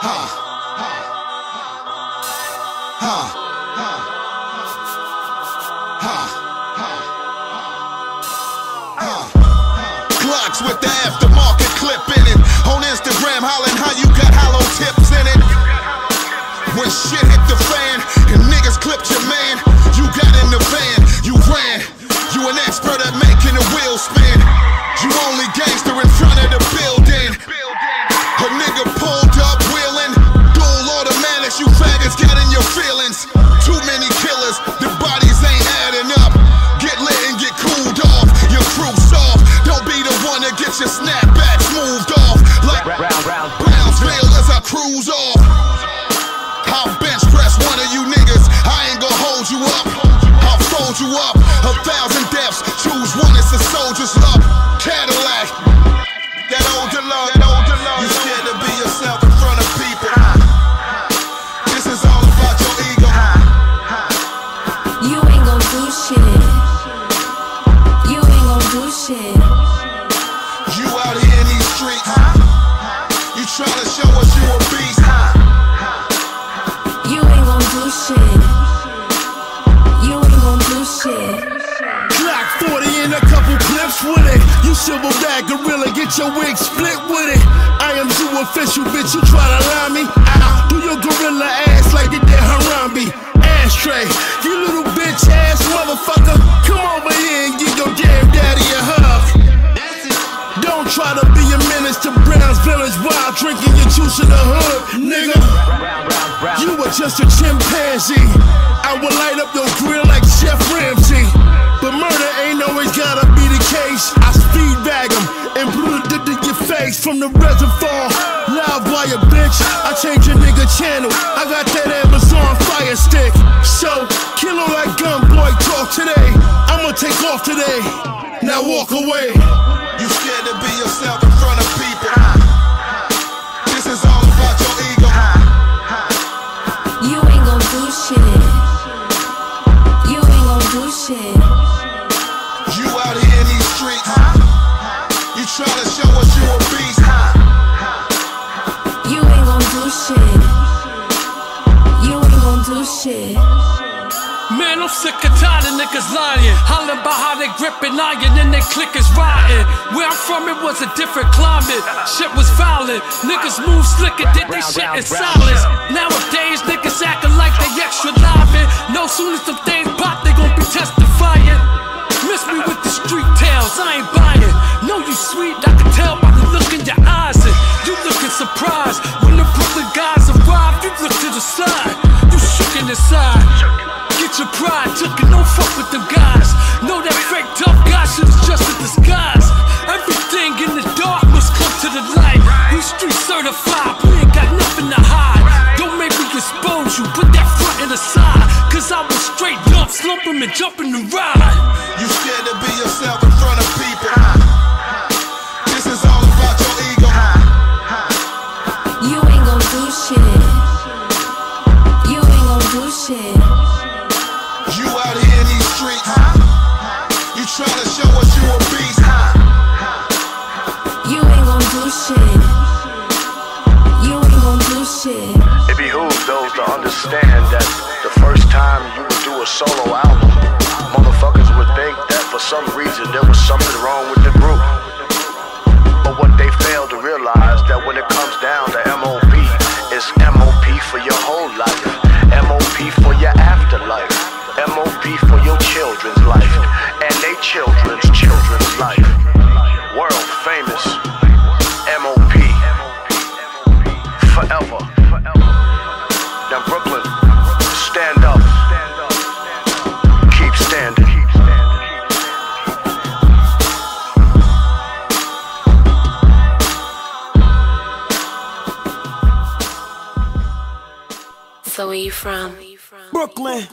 Glocks with the aftermarket clip in it. On Instagram hollering how you got hollow tips in it. When shit hit the fan and niggas clipped your man, you got in the van, you ran. You an expert at making the wheel spin. You only gangster in front of the building. A nigga pulled up wheeling, dual automatics, you faggots got in your feelings. Too many killers, the bodies ain't adding up. Get lit and get cooled off, your crew soft. Don't be the one that gets your snapbacks moved off. Like Brownsville as I cruise off. I'll bench press one of you niggas, I ain't gon' hold you up. I'll fold you up, 1,000 deaths, choose one, it's a soldier's luck. Cadillac, that older love, you scared to be yourself in front of people. This is all about your ego. You ain't gon' do shit. You ain't gon' do shit. You out here in these streets, you tryna show us you a beast. You ain't gon' do shit. You ain't gon' do shit. Glock 40 and a couple clips with it. You silverback gorilla, get your wig split with it. I am too official, bitch, you try to lie me. I'll do your gorilla ass like it did Harambe. Ashtray, you little bitch ass motherfucker. Come over here and give your damn daddy a hug. Don't try to be a menace to Brown's Village while drinking your juice in the hood, nigga. You were just a chimpanzee. I would light up your grill like Chef Ramsay. But murder ain't always gotta be the case. I speed bag him and put it in your face from the reservoir. Live wire, bitch. I change your nigga channel. I got that Amazon Fire Stick. So, kill all that gun boy talk today. I'ma take off today. Now walk away. You scared to be yourself in front of people. This is all about your ego. You ain't gon' do shit. You ain't gon' do shit. You out here in these streets, you tryna show us you a beast. You ain't gon' do shit. You ain't gon' do shit. Man, I'm sick and tired of niggas lying. Hollering about how they gripping iron and they click is rotten. Where I'm from, it was a different climate. Shit was violent. Niggas move slicker, did they shit in silence. Nowadays, niggas acting like they extra livin'. No, soon as them things pop, they gon' be testifying. Miss me with the street tales, I ain't buying. Know you sweet, I can tell by the look in your eyes. And you looking surprised. When the Brooklyn guys arrive, you look to the side. You shook inside. Get your pride, took it, no fuck with them guys. Know that fake tough guy shit is just a disguise. Everything in the dark must come to the light. We street certified, we ain't got nothing to hide. Don't make me expose you, put that front in the side. Cause I was straight up, slump him and jump in the ride. You scared to be yourself in front of people. This is all about your ego. You ain't gon' do shit. You ain't gon' do shit. You out here in these streets, you tryna show us you a beast. You ain't gon' do shit. You ain't gon' do shit. It behooves those to understand that the first time you would do a solo album, motherfuckers would think that for some reason there was something wrong with the group. But what they fail to realize that when it comes down to M.O.P, it's M.O.P for your whole life, M.O.P for your afterlife, M.O.P for your children's life, and they children's life. World famous, M.O.P, forever. Now Brooklyn, stand up, keep standing. So where you from? Brooklyn.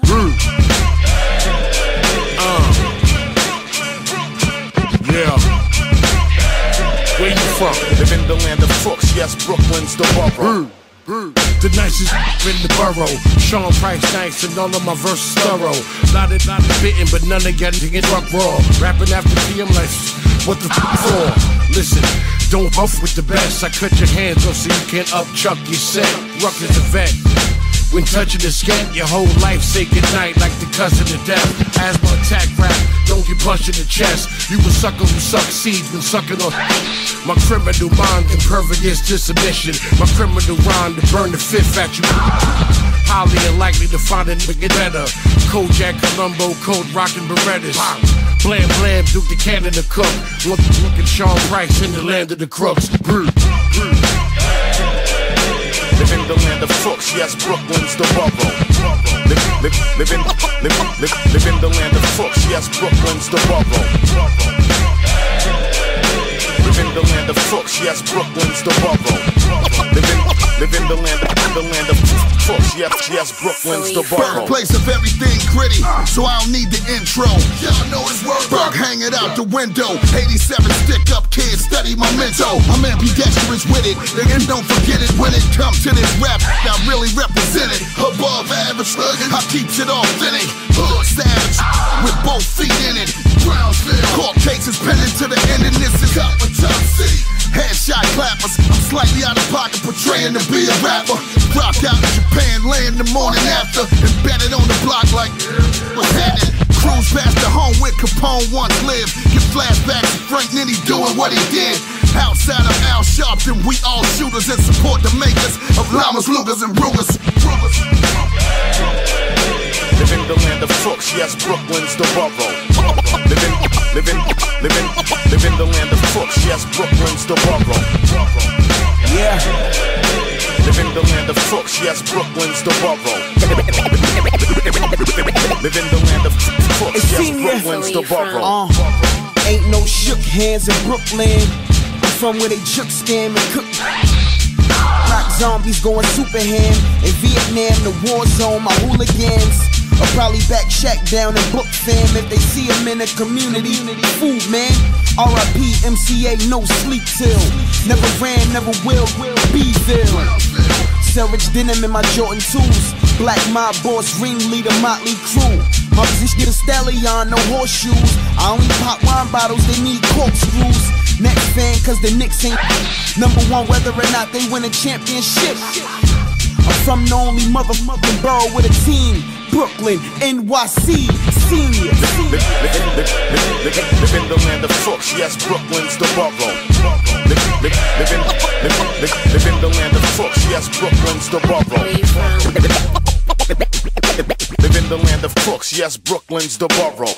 Yeah. Where you from? Live in the land of crooks. Yes, Brooklyn's the borough. The nicest in the borough. Sean Price nice and all of my verses thorough. Lot of bitten, but none of y'all to get rock raw. Rapping after PM like, what the for? Listen, don't buff with the best. I cut your hands off so you can't upchuck your set. Ruck is a vet. When touching the scat, your whole life say goodnight like the cousin of death. Asthma attack rap, don't get punched in the chest. You a sucker who sucks seeds when sucking on. My criminal mind impervious to submission. My criminal rhyme to burn the fifth at you. Highly unlikely to find a nigga better. Kojak, Columbo, Cold Rockin' Berettas. Blam blam, Duke the Canada cook. Look at Sean Price in the land of the crooks. Live in the land of Crooks, yes, Brooklyn's the borough. Live in the land of Crooks, yes, Brooklyn's the borough. Live in the land of Crooks, yes, Brooklyn's the borough. Live in the land of Crooks, yes, Brooklyn's the borough. Birthplace of everything gritty, so I don't need the intro. Y'all know it's word. Berg hanging out the window. 87 stick up kids, study my mental. I'm ambidextrous with it, and don't forget it when it comes to this rap. I really represent it. Above average, I keeps it authentic. Hood savage, with both feet in it. Brownsville, court cases pending to the end, and this is up a top seat. Headshot clappers, I'm slightly out of pocket, portraying to be a rapper. Rock out in Japan, laying the morning after, embedded on the block like what's happening. Cruise past the home where Capone once lived. Get flashbacks of Frank Nitty doing what he did. Outside of Al Sharpton, we all shooters and support the makers of Llamas, Lugas, and Brugers. Live in the land of Crooks, yes, Brooklyn's the borough. Live in the land of Crooks, yes, Brooklyn's the borough. Yeah. Live in the land of Crooks, yes, Brooklyn's the borough. Live in the land of Crooks, yes, Brooklyn's the borough. Ain't no shook hands in Brooklyn. I'm from where they juke, scam, and cook. Rock zombies going super ham. In Vietnam, the war zone, my hooligans I'll probably back Shaq down and book fam if they see him in the community. Food, man. R.I.P. MCA, no sleep till. Never ran, never will. Bville. Selridge denim in my Jordan 2s. Black mob boss, ringleader, motley crew. My position is stallion, no horseshoes. I only pop wine bottles, they need corkscrews. Next fan, cause the Knicks ain't #1 whether or not they win a championship. I'm from the only motherfucking borough with a team. Brooklyn, NYC, senior. Live in the land of Crooks, yes, Brooklyn's the borough. Live in the land of Crooks, yes, Brooklyn's the borough. Live in the land of Crooks, yes, Brooklyn's the borough.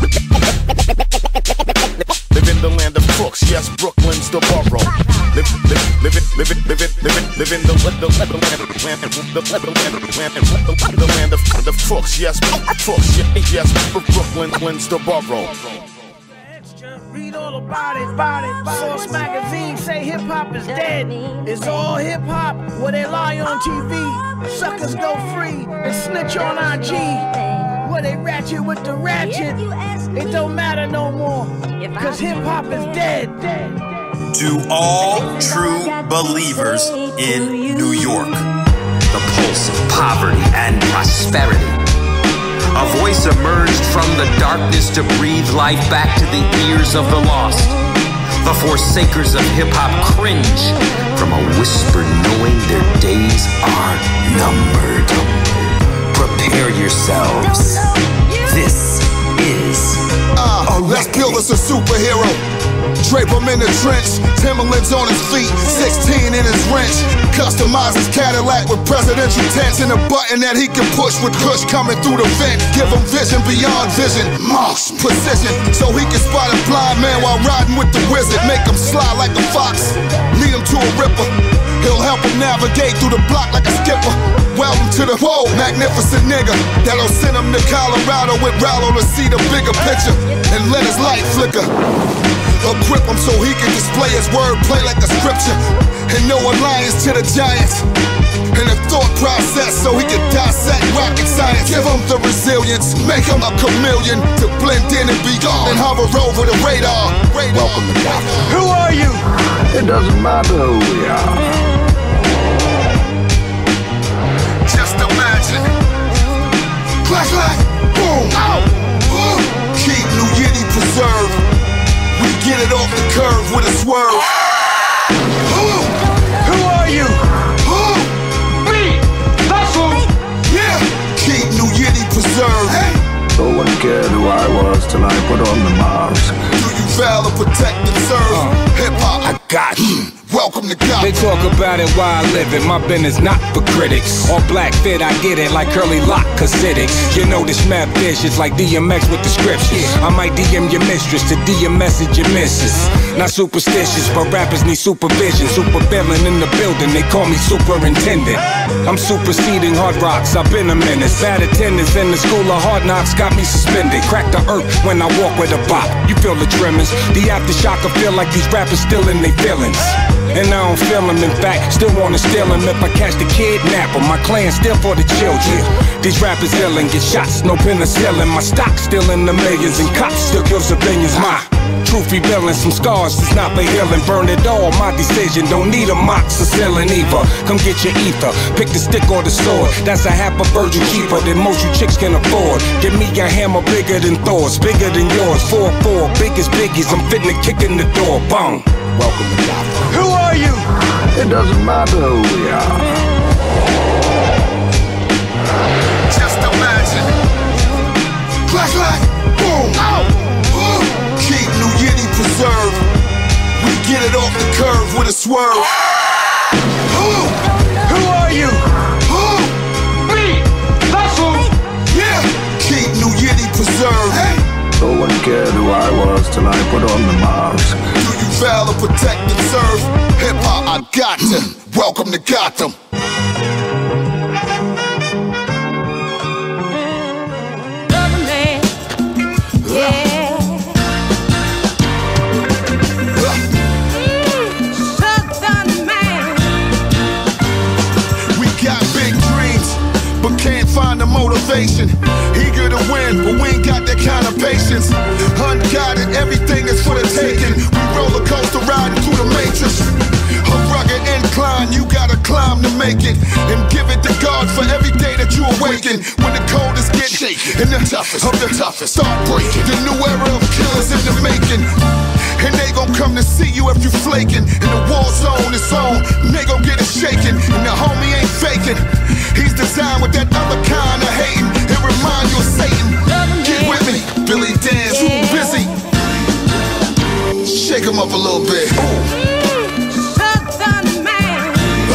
Live in the land of Crooks, yes, Brooklyn's the borough. Live in the land of Crooks, yes, Crooks, yes, Brooklyn's the borough. Read all about it. Source magazine say hip hop is dead. It's all hip hop where they lie on TV. Suckers go free and snitch on IG. Where they ratchet with the ratchet. It don't matter no more. Cause hip hop is dead. To all true believers in New York, the pulse of poverty and prosperity. A voice emerged from the darkness to breathe life back to the ears of the lost. The forsakers of hip-hop cringe from a whisper knowing their days are numbered. Prepare yourselves. This is let's build us a superhero. Drape him in the trench, Timberlands on his feet, 16 in his wrench. Customize his Cadillac with presidential tents and a button that he can push with Kush coming through the vent. Give him vision beyond vision, Moss precision, so he can spot a blind man while riding with the wizard. Make him slide like a fox, lead him to a ripper. He'll help him navigate through the block like a skipper. Welcome to the whoa, magnificent nigga that'll send him to Colorado with Rallo to see the bigger picture and let his light flicker. Equip him so he can display his wordplay like a scripture and no alliance to the giants. And a thought process so he can dissect rocket science. Give him the resilience, make him a chameleon to blend in and be gone and hover over the radar. Welcome to Gotham. Who are you? It doesn't matter who we are. imagine. Clack, clack, boom. Keep New Yiddy preserved. We get it off the curve with a swerve. Who are you? Me. That's who. Yeah. Keep New Yiddy preserved. Hey. No one cared who I was till I put on the mask. Do you valor, protect, and serve? Hip-hop, I got you. Welcome to Gotham. They talk about it while I live it. My business not for critics. All black fit, I get it like curly lock cosmetics. You know this mad fish is like DMX with the scriptures. I might DM your mistress to DM message your missus. Not superstitious, but rappers need supervision. Super villain in the building, they call me superintendent. I'm superseding hard rocks, I've been a menace. Bad attendance in the school of hard knocks got me suspended. Crack the earth when I walk with a bop. You feel the tremors. The aftershock, I feel like these rappers still in their feelings. And I don't feel them, in fact, still wanna steal them. If I catch the kidnapper, my clan still for the children. These rappers ill and get shots, no penicillin. My stock still in the millions, and cops still kill civilians. My truth revealing some scars, it's not for healing. Burn it all, my decision, don't need a moxicillin either. Come get your ether, pick the stick or the sword. That's a half a virgin keeper that most you chicks can afford. Give me a hammer bigger than Thor's, bigger than yours. 4-4, biggest biggies, I'm fitting to kick in the door. Boom. Welcome to Gotham. Who are you? It doesn't matter who we are. Just imagine. Clack, clack, boom. Keep New Yiddy preserved. We get it off the curve with a swerve. Who are you? Me. That's who. Yeah. Keep New Yiddy preserved. Hey. No one cared who I was till I put on the mask. Do you valor, protect, and serve? Hip-hop, I got to. Welcome to Gotham. Brother man, yeah. Southern man. We got big dreams, but can't find the motivation. Eager to win, but we ain't got that kind of patience. Unguided, everything is for the taking. We roller coaster riding through the matrix. A rugged incline, you gotta climb to make it. And give it to God for every day that you awaken. When the coldest get shaken, and the toughest of the toughest start breaking. The new era of killers in the making. And they gon' come to see you if you flaking. And the war zone is on, and they gon' get it shaken. And the homie ain't faking. He's designed with that other kind of hating. It remind you of Satan. Get with me, Billy Danze, TooBusy. Shake him up a little bit. Southern man.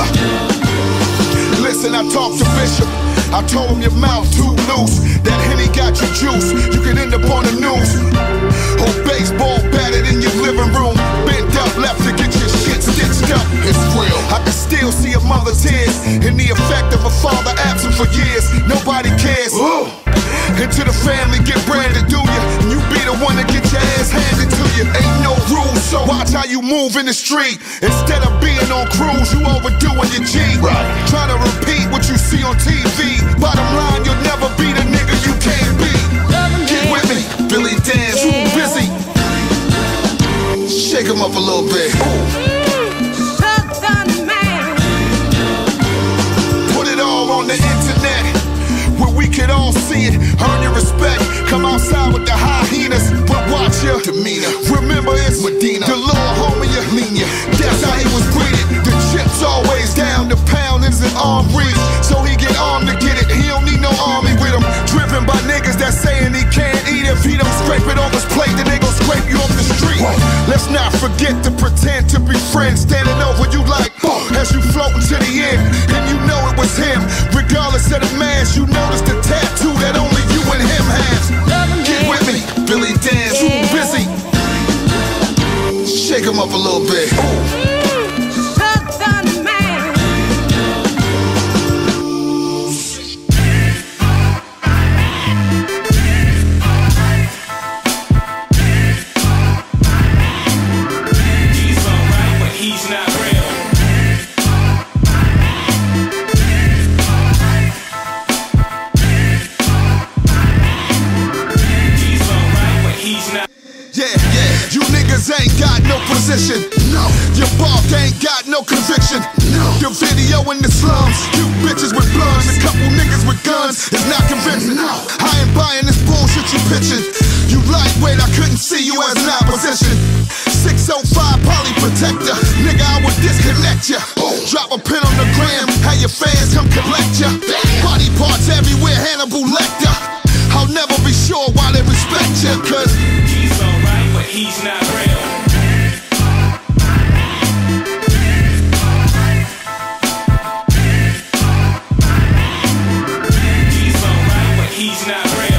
Listen, I talked to Bishop. I told him your mouth too loose. That Henny got your juice. You can end up on the news. Or baseball batted in your living room. Bent up, left to get your shit stitched up. It's real. I can still see a mother's tears and the effect of a father absent for years. Nobody cares. And to the family get branded, do you? And you be the one to get your ass handed to you. Ain't no rules, so watch how you move in the street. Instead of being on cruise, you overdoing your G. Right. Trying to repeat what you see on TV. Bottom line, you'll never be the nigga you can't be. Get with me, Billy Danze, TooBusy. Shake him up a little bit. Southern man. Put it all on the internet, where we can all see it. Earn your respect. Come outside with the hyenas, but watch your demeanor. Remember it's Medina, the Lord homie you lean ya. That's how he was breeded. The chips always down, the pound is an arm reach. So he get armed to get it. He don't need no army with him. Driven by niggas that saying he can't eat. If he don't scrape it off his plate, then they gon' scrape you off the street. Let's not forget to pretend to be friends. Standing over you like as you floating to the end, and you know it was him. Regardless of the mask, you notice the tattoo that only you and him has. Get with me, Billy Danze, TooBusy. Shake him up a little bit. Southern man. He's alright, but he's not real. He's alright, but he's not. Yeah, you niggas ain't got no position. No, your bark ain't got no conviction. No, your video in the slums, you bitches with blondes, a couple niggas with with guns is not convincing. I ain't buying this bullshit you pitching. You lightweight, I couldn't see you as an opposition. 605 poly protector, nigga, I would disconnect ya. Drop a pin on the gram, have your fans come collect ya. Body parts everywhere, Hannibal Lecter. I'll never be sure why they respect ya, cause he's alright, but he's not real. He's alright, but he's not real.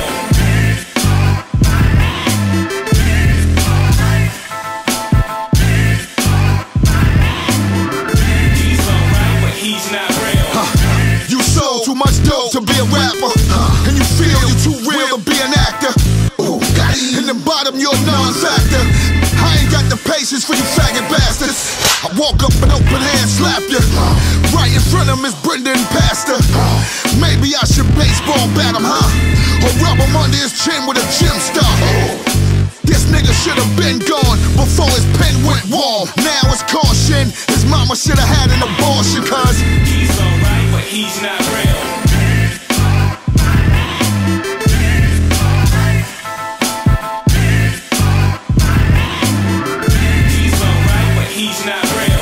He's not real. You sold too much dope to be a rapper, and you feel you too real to be an actor. In the bottom, you're a non-factor. I ain't got the patience for you faggot bastards. I walk up and open hand slap you. Right in front of Miss Brenda and Pastor. Maybe I should baseball bat him, huh? Or rub him under his chin with a gym star. This nigga should've been gone before his pen went warm. Now it's caution. His mama should've had an abortion, cause he's alright, but he's not real. He's alright, but he's not real.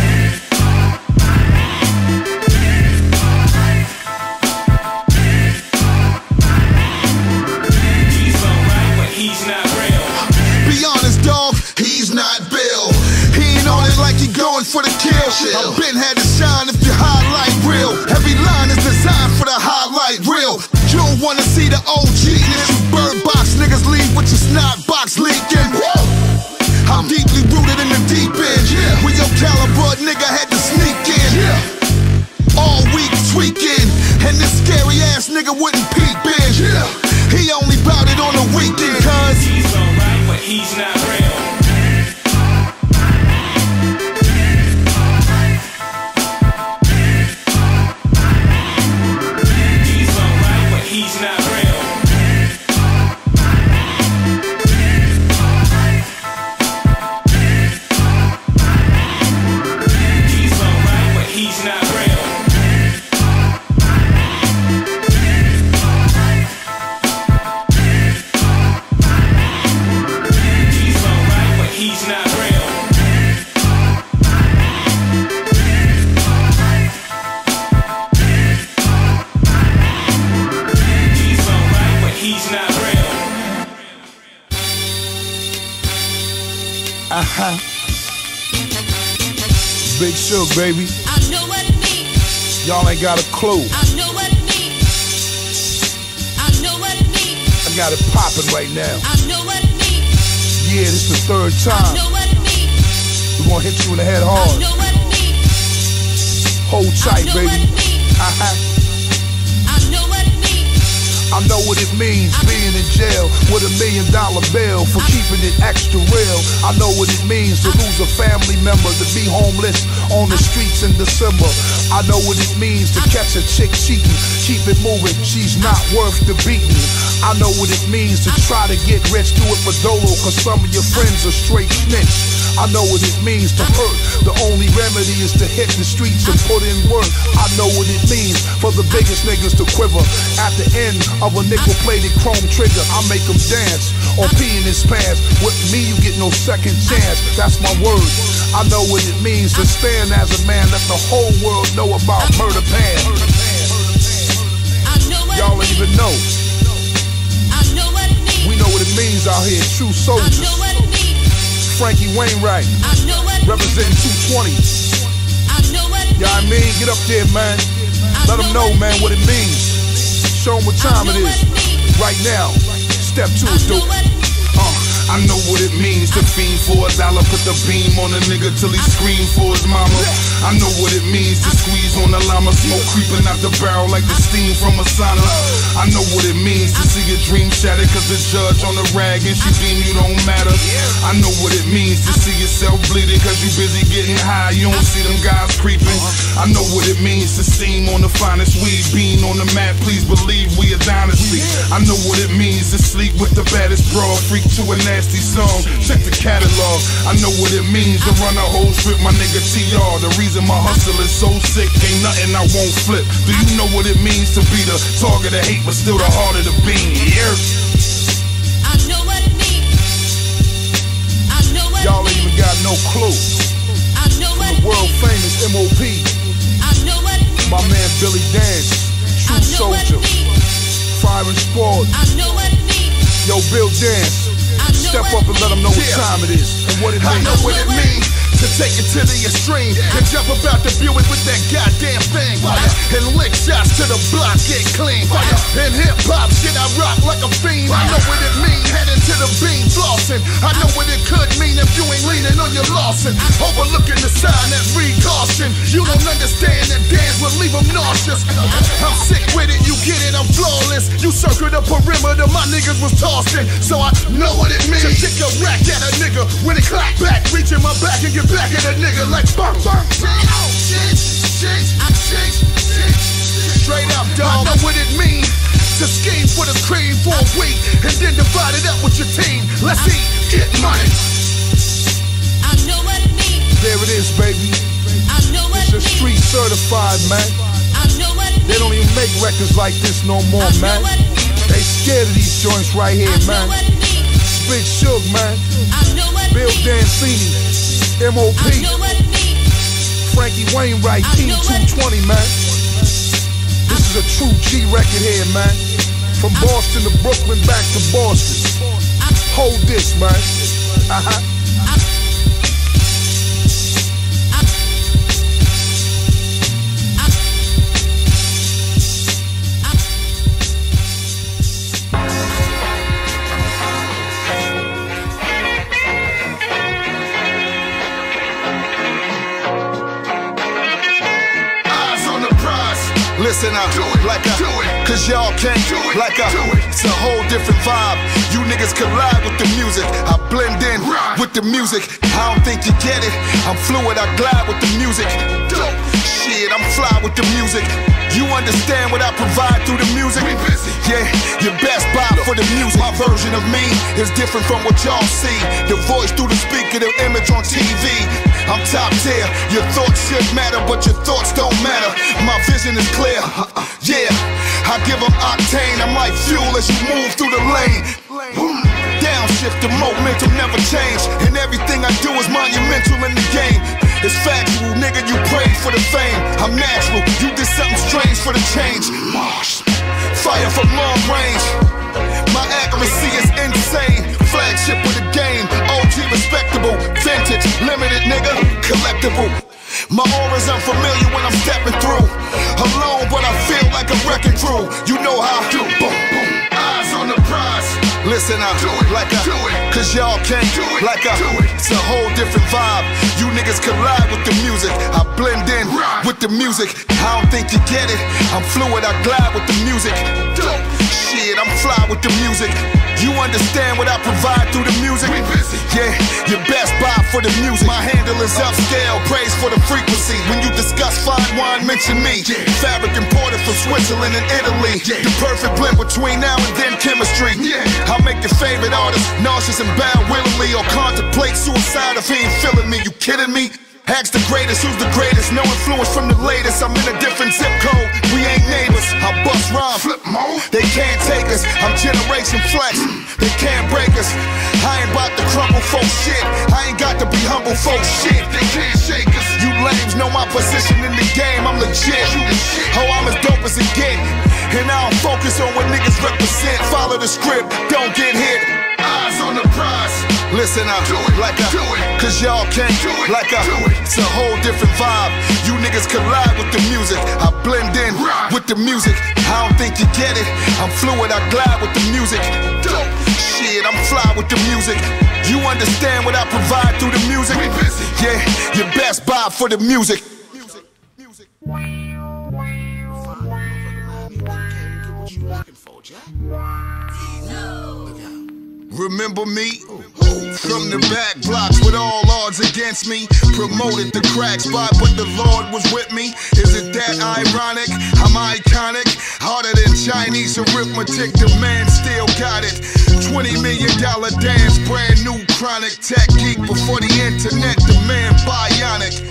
He's alright, but he's not real. be honest, dog, he's not Bill. He ain't on it like he going for the kill. I've been had to shine if you highlight real. Every line is designed for the highlight reel. You don't wanna see the OG-ness. You bird box niggas leave with your snot box leaking. I'm deeply rooted in the deep end. With your caliber, nigga had to sneak in. All week tweaking, and this scary ass nigga wouldn't peep in. He only bout it on the weekend, cause he's alright, but he's not real. He's alright, but he's not real. He's alright, but he's not real. He's not real. He's alright, but he's not real. Big Shug, baby. I know what it means. Y'all ain't got a clue. I know what it means. I know what it means. I got it popping right now. I know what it means. Yeah, this the third I time. know what it means. We're gonna hit you in the head I hard. know what it means. Hold tight, I know baby. what it means. I know what it means. I know what it means being in jail with $1 million bail for keeping it extra real. I know what it means to lose a family member, to be homeless on the streets in December. I know what it means to catch a chick cheating, keep it moving, she's not worth the beating. I know what it means to try to get rich, do it for dolo, cause some of your friends are straight snitch. I know what it means to hurt, the only remedy is to hit the streets and put in work. I know what it means for the biggest niggas to quiver at the end of a nickel-plated chrome trigger. I make them dance or pee in his pants. With me you get no second chance, that's my word. I know what it means to stand as a man, let the whole world know about Murder Pan. Y'all don't even know. We know what it means out here, true soldiers. Frankie Wainwright, representing 220. You know what I mean? Get up there, man. Let them know, man, what it means. Show them what time it is. Right now. Step 2 is dope. I know what it means to fiend for $1, put the beam on a nigga till he scream for his mama. I know what it means to squeeze on the llama, smoke creeping out the barrel like the steam from a sauna. I know what it means to see your dream shattered cause the judge on the rag and she beam you don't matter. I know what it means to see yourself bleeding cause you busy getting high, you don't see them guys creeping. I know what it means to steam on the finest weed, bean on the mat, please believe we a dynasty. I know what it means to sleep with the baddest broad, freak to a nasty song, check the catalog. I know what it means to run a whole strip, my nigga TR. The reason reason my hustle is so sick, ain't nothing I won't flip. Do you know what it means to be the target of hate, but still the heart of the beam? Yeah. I know what it means. I know what Y'all ain't even got no clue. I know what the world famous M.O.P. I know what it means. My man Billy Danze, True Soldier, Fire and Sport. I know what it means. Yo, Bill Danze, step up and let them know what time it is and what it means. I know what it means to take it to the extreme and jump about the Buick with that goddamn thing. And lick shots to the block, get clean. In hip-hop shit, I rock like a fiend. I know what it means, heading to the beam, flossing. I know what it could mean if you ain't leaning on your Lawson. Overlooking the sign that read caution. You don't understand that dance will leave them nauseous. I'm sick with it, you get it, I'm flawless. You circle the perimeter, my niggas was tossing. So I know what it means to kick a rack at a nigga. When it clap back, reaching my back and get back at a nigga like bang, bang, bang. Straight up, dog. I know what it means to scheme for the cream for a week and then divide it up with your team. Let's eat, get money. I know what it means. There it is, baby. I know what it's a street certified, man. I know what it they don't even make records like this no more, man. They scared of these joints right here, man. Big Shug, man. Bill Danze, M.O.P. Frankie Wainwright, Team 220, man. This is a true G record here, man. From Boston to Brooklyn, back to Boston. Hold this, man. Listen up, like I do it, cause y'all can't do it, like I do it. It's a whole different vibe. You niggas collide with the music. I blend in with the music. I don't think you get it. I'm fluid, I glide with the music. Shit, I'm fly with the music. You understand what I provide through the music? Yeah, your best buy for the music. My version of me is different from what y'all see. The voice through the speaker, the image on TV. I'm top tier. Your thoughts should matter, but your thoughts don't matter. My vision is clear. Yeah, I give them octane. I'm like fuel as you move through the lane. Downshift, the momentum never change. And everything I do is monumental in the game. It's factual, nigga, you prayed for the fame. I'm natural, you did something strange for the change. Fire from long range. My accuracy is insane. Flagship of the game, OG respectable. Vintage, limited nigga, collectible. My aura's unfamiliar when I'm stepping through. Alone, but I feel like a wrecking crew. You know how I do. Boom, boom. Eyes on the prize. Listen up, like I do it, cause y'all can't do it, like I do it. It's a whole different vibe. You niggas collide with the music. I blend in with the music. I don't think you get it. I'm fluid, I glide with the music. Shit, I'm fly with the music. You understand what I provide through the music? Yeah, your best buy for the music. My handle is upscale, praise for the frequency. When you discuss fine wine, mention me. Fabric imported from Switzerland and Italy. The perfect blend between now and then chemistry. I'll make your favorite artist nauseous and bow willingly, or contemplate suicide if he ain't feeling me. You kidding me? Ask the greatest, who's the greatest? No influence from the latest. I'm in a different zip code. We ain't neighbors. I bust rhyme, flip mode. They can't take us. I'm Generation Flex. They can't break us. I ain't about to crumble folks shit. I ain't got to be humble folks shit. They can't shake us. You lames know my position in the game. I'm legit. Oh, I'm as dope as it get. And I don't focus on what niggas represent. Follow the script, don't get hit. Eyes on the prize. Listen up, like I do it, cause y'all can't do it, like I do it. It's a whole different vibe. You niggas collide with the music. I blend in with the music. I don't think you get it. I'm fluid, I glide with the music. Shit, I'm fly with the music. You understand what I provide through the music? Yeah, your best buy for the music. Remember me? From the back blocks with all odds against me. Promoted the crack spot, but the Lord was with me. Is it that ironic? I'm iconic. Harder than Chinese arithmetic, the man still got it. $20 million dance, brand new chronic tech geek. Before the internet, the man bionic.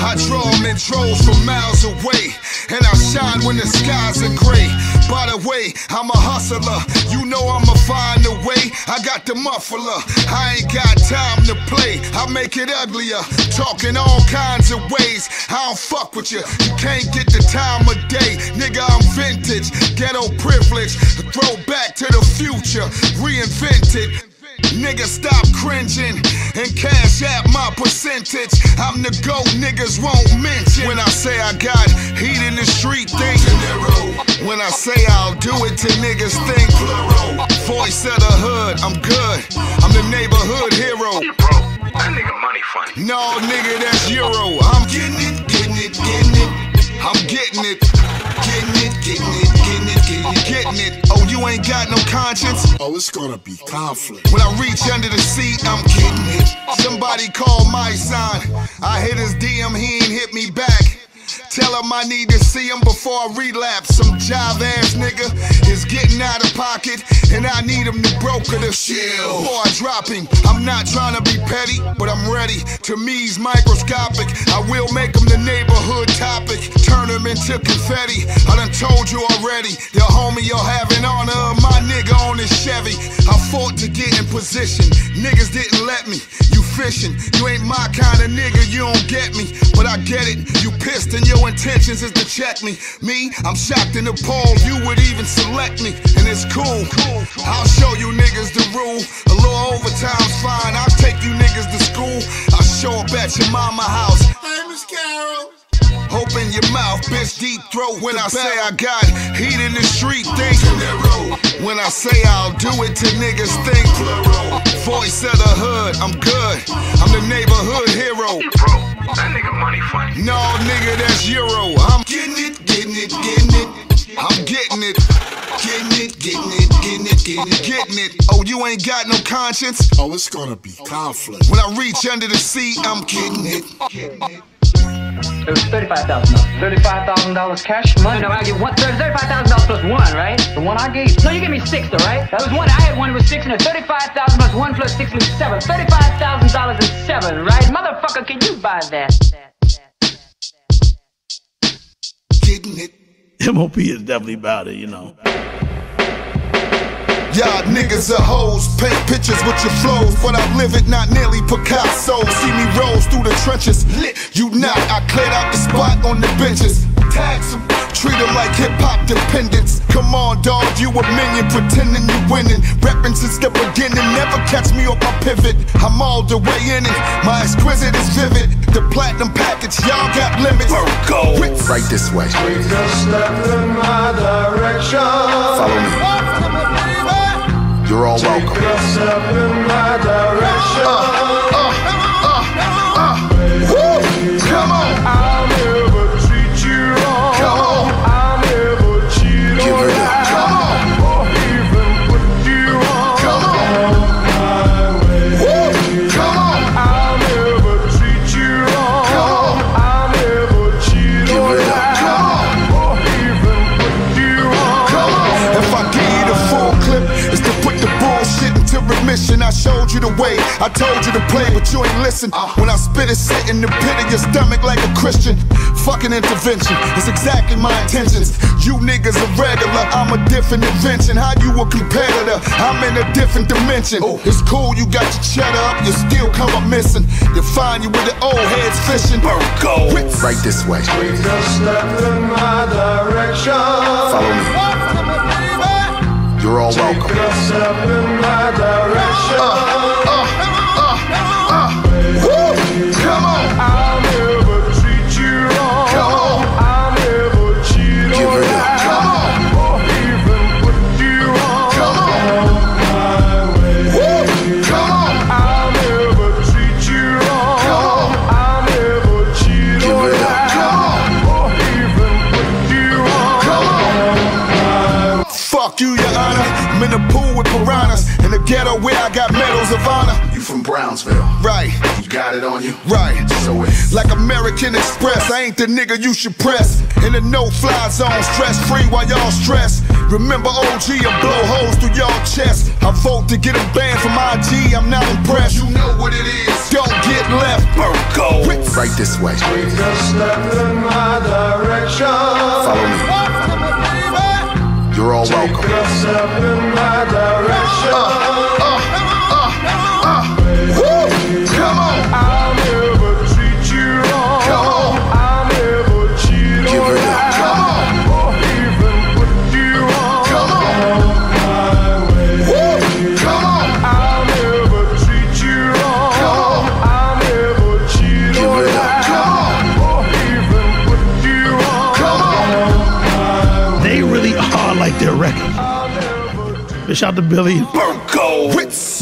I draw them in droves from miles away, and I shine when the skies are gray. By the way, I'm a hustler, you know I'ma find a way. I got the muffler, I ain't got time to play. I make it uglier, talking all kinds of ways. I don't fuck with you, you can't get the time of day. Nigga, I'm vintage, ghetto privilege, throw back to the future, reinvented. Nigga, stop cringing and cash out my percentage. I'm the GOAT, niggas won't mention. When I say I got heat in the street, think Dinero. When I say I'll do it to niggas, think plural. Voice of the hood, I'm good. I'm the neighborhood hero. Bro, that nigga money funny. No, nigga, that's Euro. I'm getting it, getting it, getting it. I'm getting it. Getting it, getting it, getting it, getting it, getting it. Oh, you ain't got no conscience? Oh, it's gonna be conflict. When I reach under the seat, I'm getting it. Somebody call my son. I hit his DM, he ain't hit me back. Tell him I need to see him before I relapse. Some jive ass nigga is getting out of pocket, and I need him to broker the chill. Before I drop him, I'm not trying to be petty, but I'm ready. To me, he's microscopic. I will make him the neighborhood topic. Turn him into confetti. I done told you already. Your homie, you'll have an honor of my nigga on his Chevy. I fought to get in position. Niggas didn't let me. You fishing. You ain't my kind of nigga, you don't get me. But I get it. You pissed and your intentions is to check me. Me, I'm shocked and appalled you would even select me. And it's cool. I'll show you niggas the rule. A little overtime's fine. I'll take you niggas to school. I'll show up at your mama house. Hey, Miss Carol. Open your mouth, bitch, deep throat. When I say I got heat in the street, think Dinero. When I say I'll do it to niggas, think plural. Voice of the hood, I'm good. I'm the neighborhood hero. Bro, that nigga money funny. No, nigga, that's Euro. I'm getting it, getting it, getting it. I'm getting it. Getting it, getting it, getting it, getting it, getting it. Oh, you ain't got no conscience? Oh, it's gonna be conflict. When I reach under the seat, I'm getting it. It was $35,000. $35,000 cash money? No, I get one. $35,000 plus one, right? The one I gave. No, you gave me six, though, right? That was one. I had one. It was six, and $35,000 plus one plus six was seven. $35,000 and seven, right? Motherfucker, can you buy that? Getting it. M.O.P is definitely about it, you know. Y'all niggas are hoes, paint pictures with your flows, but I live it, not nearly Picasso. See me rolls through the trenches, lit, you not. I cleared out the spot on the benches. Tax them, treat them like hip-hop dependents. Come on, dog, you a minion, pretending you winning. Reppin' since the beginning, never catch me off my pivot. I'm all the way in it, my exquisite is vivid. The platinum package, y'all got limits. Go right this way. Take a step in my direction. Follow me. You're all welcome. Take a step in my direction. Woo! Come on. I'll never treat you wrong. Come on. I'll never cheat Give or it up. Come on. or even put you on. Come on. My way. Woo! Come on. I'll never treat you wrong. Come on. I'll never cheat Give or it up. Come on. or even put you on. Come on. If I give you the full clip, it's to put the bullshit into remission. I showed you the way, I told you to play, but you ain't listen. When I spit it, sit in the pit of your stomach like a Christian. Fucking intervention, it's exactly my intentions. You niggas are regular, I'm a different invention. How you a competitor? I'm in a different dimension. It's cool, you got your cheddar up, you still come up missing. You find you with the old heads fishing. Go right this way. Take a step in my direction. Follow me. You're all welcome. Take a step in my direction. Woo! Come on. I'll never treat you wrong. Come on. I'll never cheat Give or it up. Come on. or even put you on. Come on. My way. Woo! Come on. I'll never treat you wrong. Come on. I'll never cheat Give or it up. Come on. or even put you on. Come on. Fuck you, your honor. I'm in the pool with piranhas. In the ghetto where I got medals of honor. You from Brownsville? Right. got it on you. Right. So it's like American Express. I ain't the nigga you should press. In the no-fly zone, stress-free while y'all stress. Remember OG and blow holes through y'all chest. I vote to get a ban from IG, I'm not impressed. You know what it is. Don't get left, Burko. Right this way. Take a step in my direction. Follow me. You're all welcome. Take a step in my direction. Come on. I'll never treat you wrong. Come on. I'll never cheat Give or it up. lie. Come on. Or even put you on. Come on. My way. Come on. I'll never treat you wrong. Come on. I'll never cheat Give or it up. lie. Come on. Or even put you on. Come on. They really are like their record. Shout out to Billy. Burko. Ritz.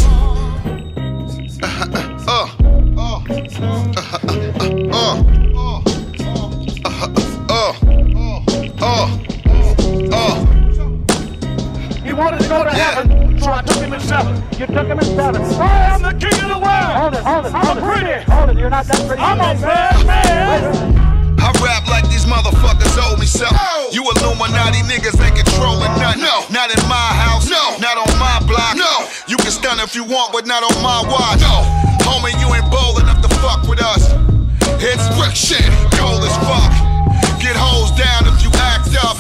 He wanted to go to heaven, so I took him in 7. You took him in 7. Hey, I'm the king of the world. Hold it. I'm pretty. Hold it. You're not that pretty. I'm a bad man. I rap like these motherfuckers owe me something. You Illuminati niggas ain't controlling nothing. No, not in my house. No, not on my block. No, you can stun if you want, but not on my watch. No, homie, you ain't bold enough to fuck with us. It's brick shit, cold as fuck. Get hoes down if you act up.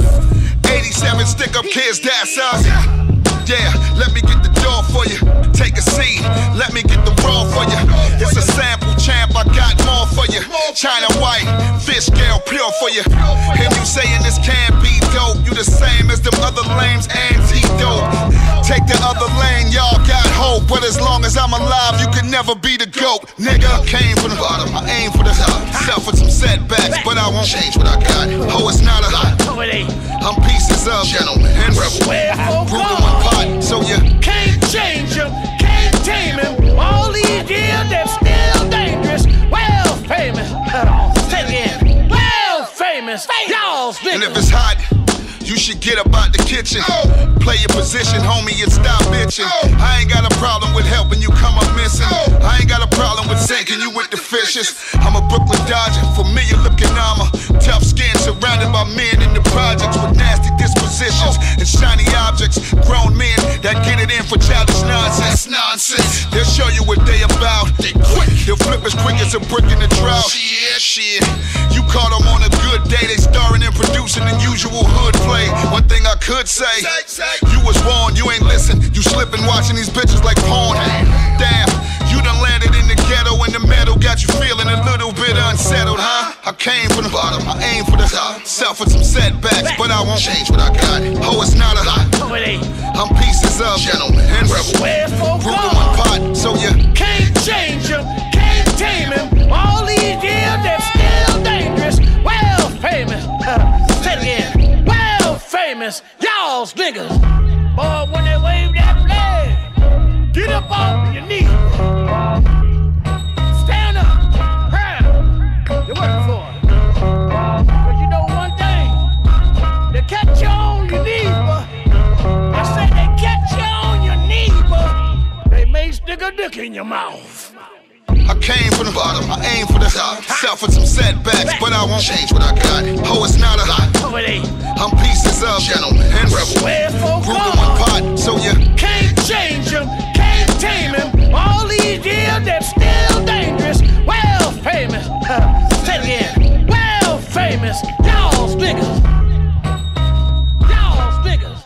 87 stick up kids, that's us. Yeah, let me get the door for you. Take a seat, let me get the raw for you. It's a sample champ, I got more for you. China white, fish scale pure for you. And you saying this can't be dope. You the same as them other lames, antidote. Take the other lane, y'all got hope. But as long as I'm alive, you can never be the GOAT. Nigga, I came from the bottom, I aim for the top. Suffered some setbacks, but I won't change what I got. Oh, it's not a lot. I'm pieces of gentlemen and rebel. Brew in one pot, so you can't change him, can't tame him. All these years, they're still dangerous. Well famous. Say it again. Well famous. Y'all and if it's hot, you should get up out the kitchen. Play your position, homie, and stop bitching. I ain't got a problem with helping you come up missing. I ain't got a problem with sinking you with the fishes. I'm a Brooklyn Dodger, familiar looking armor. Tough skin, surrounded by men in the projects with nasty dispositions and shiny objects. Grown men that get it in for childish nonsense. They'll show you what they about. They quick. They'll flip as quick as a brick in the drought. Shit. You caught them on a good day. They starring and producing the usual hood play. One thing I could say, you was warned, you ain't listen. You slipping watching these bitches like porn. Damn, you done landed in the ghetto and the metal got you feeling a little bit unsettled, huh? I came from the bottom, I aim for the top. Suffered some setbacks, but I won't change what I got. Oh, it's not a lot. I'm pieces of gentlemen and rebel. Brew in one pot, so you can't change him, can't tame him. All these years, they're still dangerous. Well famous. Say it again. Well famous. Y'all's niggas. Boy, when they wave that flag, get up off your knees. Stand up. Proud. You're working for it. But you know one thing. They catch you on your knees, boy. I said they catch you on your knees, boy. They may stick a dick in your mouth. I came from the bottom, I aim for the top. Suffered some setbacks, but I won't change what I got. Oh, it's not a lot. I'm pieces of gentlemen and rebel. Brew in one pot, so you can't change him, can't tame him. All these years, they're still dangerous. Well famous. Say it again. Well famous. Y'all's niggas. Y'all's niggas.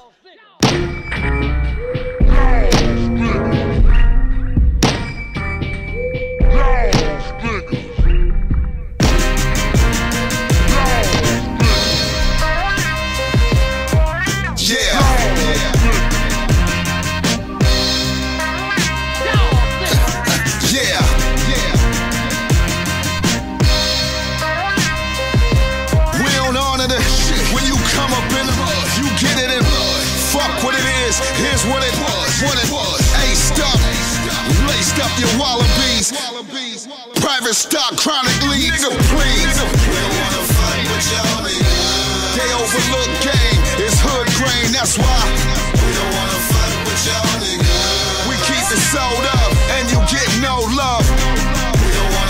Here's what it was. Aight stuff, laced up your wallabies. Private stock, chronic leads. Nigga, please. We don't wanna fight with y'all niggas. They overlook game, it's hood grain, that's why. We don't wanna fight with y'all niggas. We keep it sold up, and you get no love. We don't wanna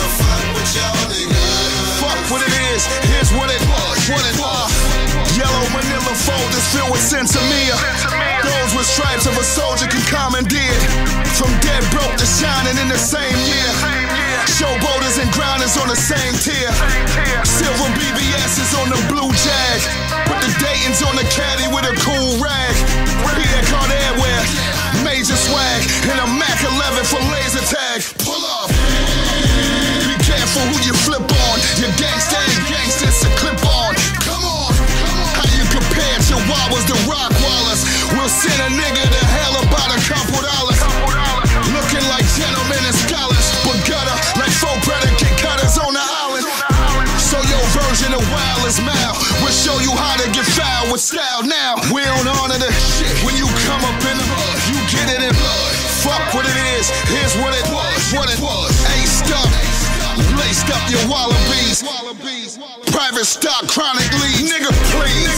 what it is, here's what it was. Yellow manila folders filled with sensimilla. Those with stripes of a soldier can commandeer. From dead broke to shining in the same year. Showboaters and grinders on the same tier. Silver BBS's on the blue Jag. Put the Dayton's on the caddy with a cool rag. Pierre Cartier wear, major swag, and a Mac 11 for laser tag. Pull up. Be careful who you flip on. Your gangsta ain't gangsta, it's a clip on. Come on. How you compare Chihuahuas to Rockwallers? We'll send a nigga to hell about a couple dollars. Looking like gentlemen and scholars, but gutter like folk predicate cutters on the island. So your version of wild is mal. We'll show you how to get foul with style now. We don't honor the shit. When you come up in the hood, you get it in blood. Fuck what it is, here's what it was. Aced up, laced up your wallabies. Private stock, chronic lead. Nigga, please.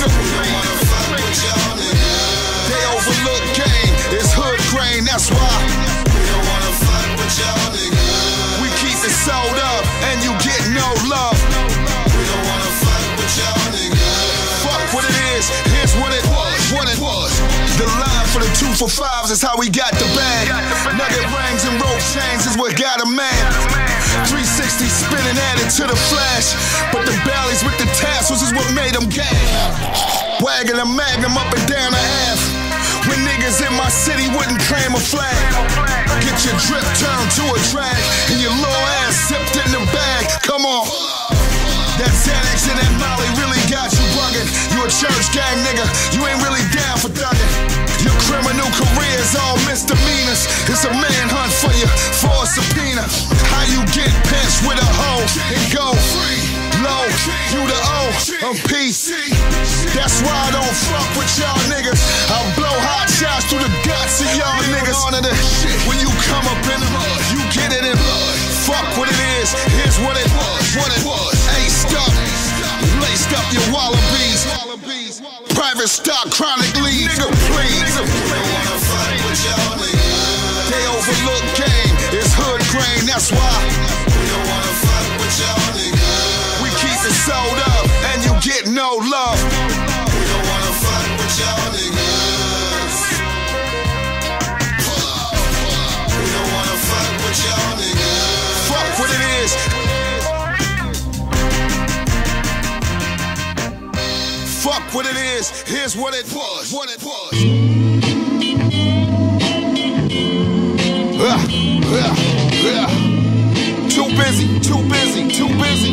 They overlook game, it's hood grain, that's why. We don't wanna fuck with y'all niggas. We keep it sold up, and you get no love. We don't wanna fuck with y'all niggas. Fuck what it is, here's what it was. The line for the 2 for 5s is how we got the bag. Nugget rings and rope chains is what got a man. 360 spinning added to the flash. But the bellies with the tassels is what made them gag. Wagging a magnum up and down the half. When niggas in my city wouldn't claim a flag. Get your drip turned to a drag. And your little ass sipped in the bag. Come on. That Xanax and that Molly really got you bugging. You a church gang nigga, you ain't really down for thugging. Your criminal career's all misdemeanors. It's a manhunt for you, for a subpoena. How you get pinched with a hoe and go free, low, you the O, I'm peace. That's why I don't fuck with y'all niggas. I'll blow hot shots through the guts of y'all niggas. When you come up in the hood, you get it in blood. Fuck what it is, here's what it was. Aced up, laced up your wallabies. Private stock, chronic lead. Nigga, please. They overlook game, it's hood grain, that's why. We don't wanna fuck with y'all niggas. We keep it sold up, and you get no love. We don't wanna fuck with y'all niggas. We don't wanna fuck with y'all niggas. Fuck what it is. Fuck what it is, here's what it was. Too busy.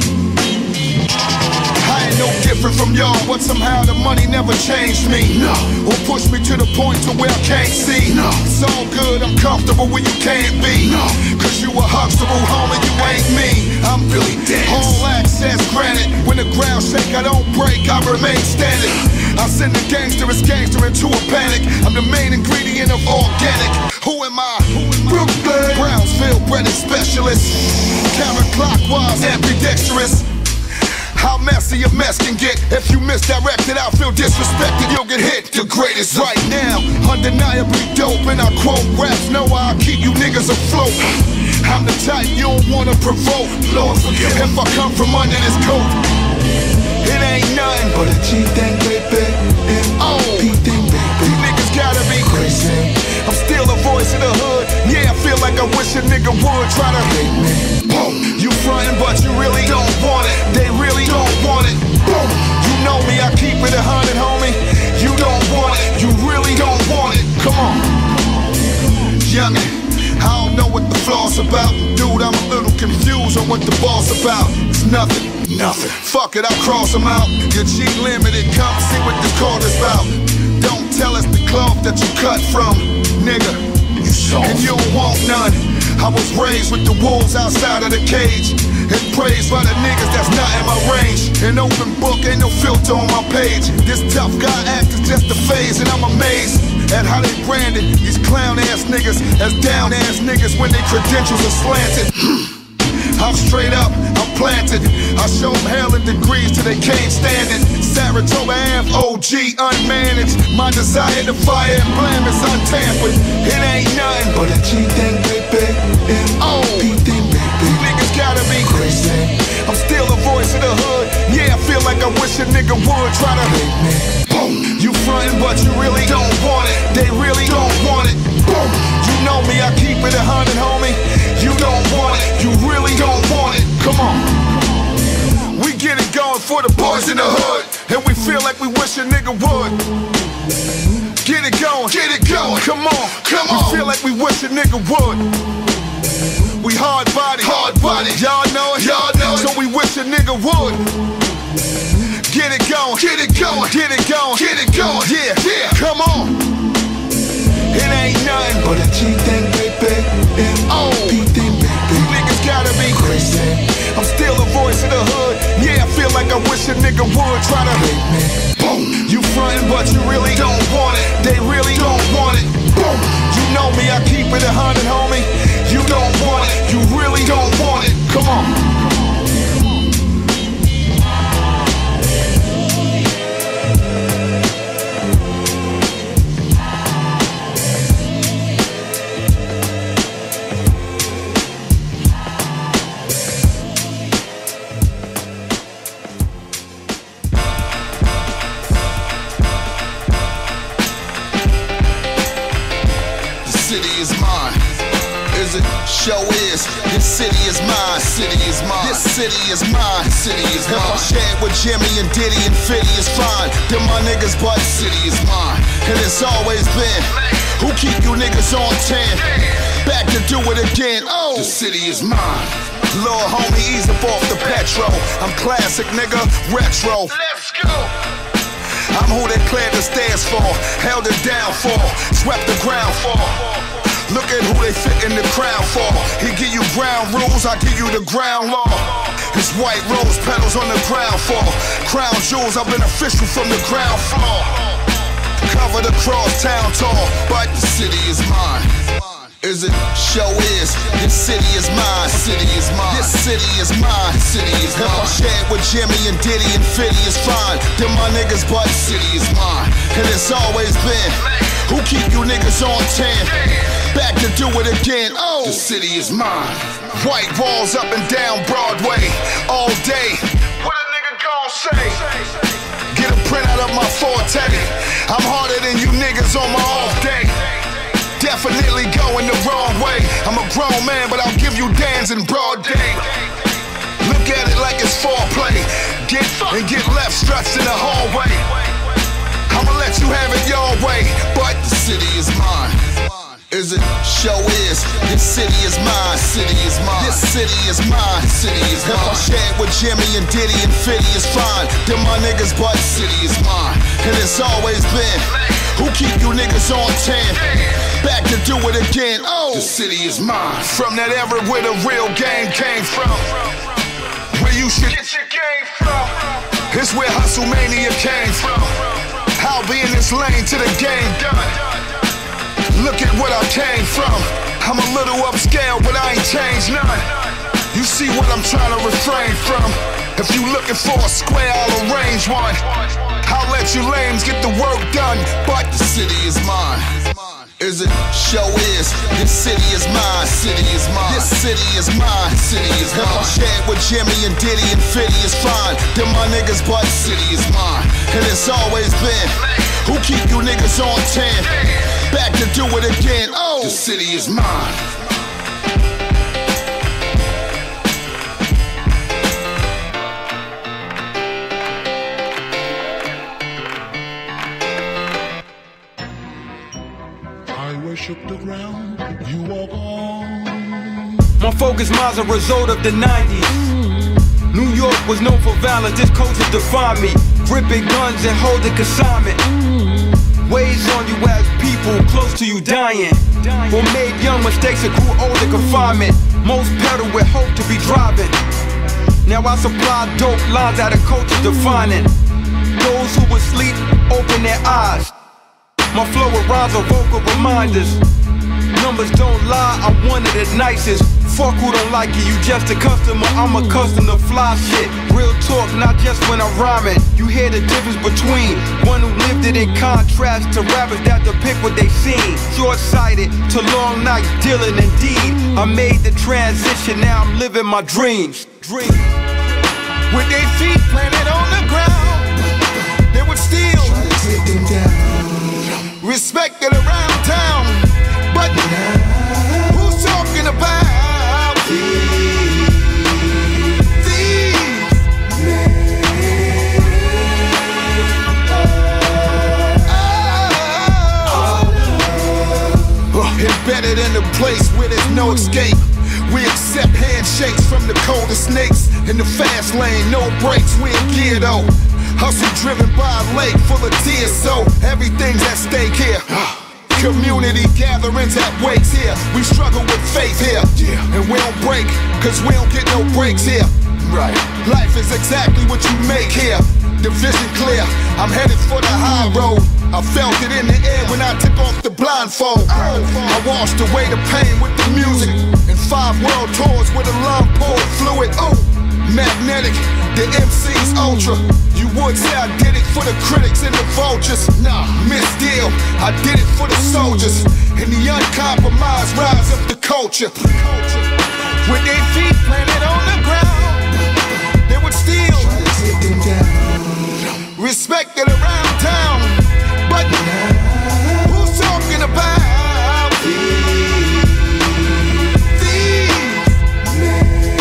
I ain't no different from y'all, but somehow the money never changed me. No. Or pushed me to the point to where I can't see. No. It's all good, I'm comfortable when you can't be. No. Cause you a Huxtable, homie, you ain't me. I'm really dead. All access granted. When the ground shake, I don't break, I remain standing. I send the gangsterous gangster into a panic. I'm the main ingredient of organic. Who am I? Brooklyn, Brownsville, breaded specialist. Counterclockwise, ambidextrous. How messy a mess can get. If you misdirect it, I'll feel disrespected. You'll get hit. The greatest right now, undeniably dope. And I quote raps, know I'll keep you niggas afloat. I'm the type you don't wanna provoke. Lord forgive if I come from under this coat. It ain't nothing but a G thing, baby. M.O.P thing, baby. You niggas gotta be crazy. I'm still a voice in the hood. Yeah, I feel like I wish a nigga would try to hate me. Boom. You frontin', but you really don't want it. They really don't want it. Boom. You know me, I keep it 100, homie. You don't want it. You really don't want it. Come on. Youngin', I don't know what the flaw's about. Dude, I'm a little confused on what the boss about. It's nothing. Fuck it, I'll cross them out. Your G limited, come see what this call is about. Don't tell us the cloth that you cut from, nigga. You soft. And you don't want none. I was raised with the wolves outside of the cage, and praised by the niggas that's not in my range. An open book, ain't no filter on my page. This tough guy act is just a phase, and I'm amazed at how they branded these clown ass niggas as down ass niggas when their credentials are slanted. I'm straight up, I'm planted. I show them hell in degrees till they can't stand it. Saratoga Ave, OG, unmanaged. My desire to fire and blame is untampered. It ain't nothing but a G thing, baby. M.O.P thing, baby. Niggas gotta be crazy. I'm still a voice voice of the hood. Yeah, I feel like I wish a nigga would try to hate me. Boom. You frontin', but you really don't want it. They really don't want it. Boom. You know me, I keep it 100, homie. You don't want it. You really don't want it. Come on. We get it going for the boys in the hood, and we feel like we wish a nigga would. Get it going, come on, come on. We feel like we wish a nigga would. We hard body, y'all know it, so we wish a nigga would. Get it going, yeah, come on. It ain't nothing but a G thing, baby. M.O.P thing, baby. You niggas gotta be crazy. I'm still a voice of the hood. Yeah, I feel like I wish a nigga would try to hate me. Boom. You frontin', but you really don't want it. They really don't want it. Boom. You know me, I keep it 100, homie. You don't want it. You really don't want it. Come on. Show is, this city is mine, city is mine, this city is mine, city is mine. If I share it with Jimmy and Diddy and Freddie, it's fine. Them my niggas, but city is mine. And it's always been, who keep you niggas on 10? Back to do it again, oh, the city is mine. Lord homie, ease up off the petrol. I'm classic nigga, retro. Let's go. I'm who they cleared the stairs for, held it down for, swept the ground for. Look at who they fit in the crown for. He give you ground rules, I give you the ground law. It's white rose petals on the ground floor. Crown jewels, I've been official from the ground floor. Cover the cross town tall, but the city is mine. Is it? Show is. This city is mine. City is mine. This city is mine. City is mine. If I share it with Jimmy and Diddy and Freddie, it's fine. Them my niggas, but city is mine. And it's always been, who keep you niggas on 10? Back to do it again, oh, the city is mine. White walls up and down Broadway, all day. What a nigga gon' say? Get a print out of my forte. I'm harder than you niggas on my off day. Definitely going the wrong way. I'm a grown man, but I'll give you dance in broad day. Look at it like it's foreplay. Get and get left struts in the hallway. I'ma let you have it your way, but the city is mine. Is it? Show is. This city is mine. City is mine. This city is mine. City is mine. If I share it with Jimmy and Diddy and Freddie, it's fine. Them my niggas, but city is mine. And it's always been, who keep you niggas on 10? Back to do it again, oh, the city is mine. From that era where the real game came from, where you should get your game from. It's where hustle mania came from. I'll be in this lane till the game done. Look at what I came from. I'm a little upscale, but I ain't changed none. You see what I'm trying to refrain from. If you looking for a square, I'll arrange one. I'll let you lames get the work done, but the city is mine. Is it? Show is. This city is mine. City is mine. This city is mine. City is mine. If I share it with Jimmy and Diddy and Freddie, it's fine. Them my niggas, but city is mine. And it's always been, who keep you niggas on 10? Back to do it again, oh, the city is mine. Worship the ground you walk on. My focus mine's a result of the 90s. New York was known for violence, this culture defined me. Gripping guns and holding consignment. Weighs on you as people close to you dying. Or made young mistakes and grew old in confinement. Most pedal with hope to be driving. Now I supply dope lines out of culture defining. Those who would sleep, open their eyes. My flow of rhymes are vocal reminders. Numbers don't lie, I'm one of the nicest. Fuck who don't like you, you just a customer. I'm accustomed to fly shit. Real talk, not just when I'm rhyming. You hear the difference between one who lived it in contrast to rappers that depict what they seen. Short-sighted to long nights, dealing indeed. I made the transition, now I'm living my dreams. With their feet planted on the ground, they would still try to take them down. Respected around town, but who's talking about these men? Embedded in a place where there's no escape. We accept handshakes from the coldest snakes. In the fast lane, no brakes, we in gear though. Hustle driven by a lake full of tears, so everything's at stake here. Community gatherings at wakes here. We struggle with faith here, and we don't break, cause we don't get no breaks here. Right. Life is exactly what you make here. The vision clear, I'm headed for the high road. I felt it in the air when I took off the blindfold. I washed away the pain with the music. And 5 world tours with a love poured fluid. Oh, magnetic, the MC's ultra. You would say I did it for the critics and the vultures. Nah, missed deal, I did it for the soldiers. And the uncompromised rise of the culture. With their feet planted on the ground, they would still try to take them down. Respected around town, but who's talking about these men?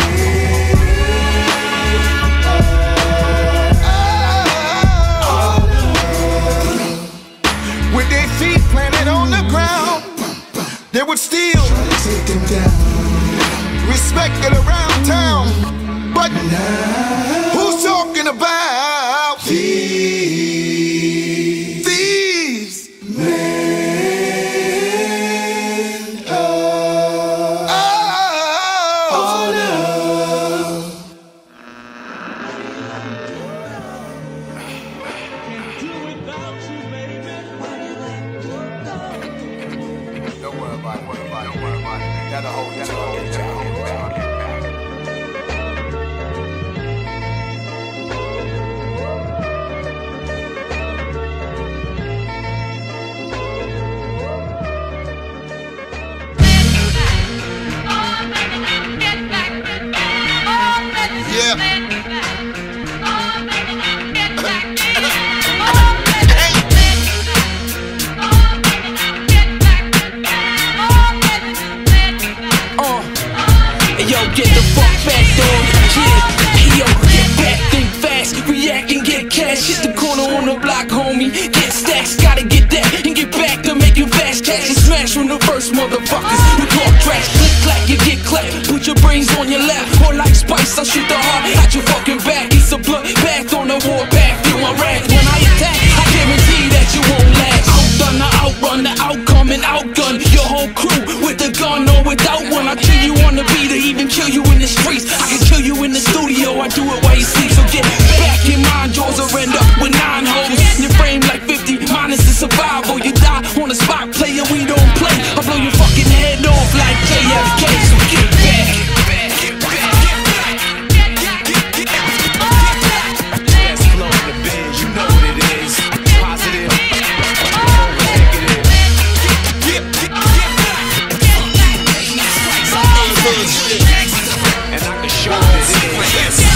With their feet planted on the ground, they would still try to take them down. Respected around town, but who's talking about these men? Oh, no. Don't worry about it, don't worry about it. That'll hold it. Get the fuck back, dog. Yeah, yo, get back, think fast, react and get cash. Hit the corner on the block, homie. Get stacks, gotta get that and get back to making fast cash and smash from the first motherfuckers. You talk trash, click clack, you get clapped. Put your brains on your lap, or like Spice, I shoot the heart at your fucking back. It's a blood bath on the war path, feel my wrath. When I attack, I guarantee that you won't last. Outdone, I outrun, the outcome and outgun your whole crew with a gun or without one. I kill you on the beat or even kill you in the streets. I can kill you in the studio, I do it while you sleep. So get back in mind, jaws are end up with 9 holes. Your frame like 50, minus the survival. You die on the spot, player, we don't play. I blow your fucking head off like JFK. So get back. Let's flow in the biz, you know what it is. Positive. And I can show what it is.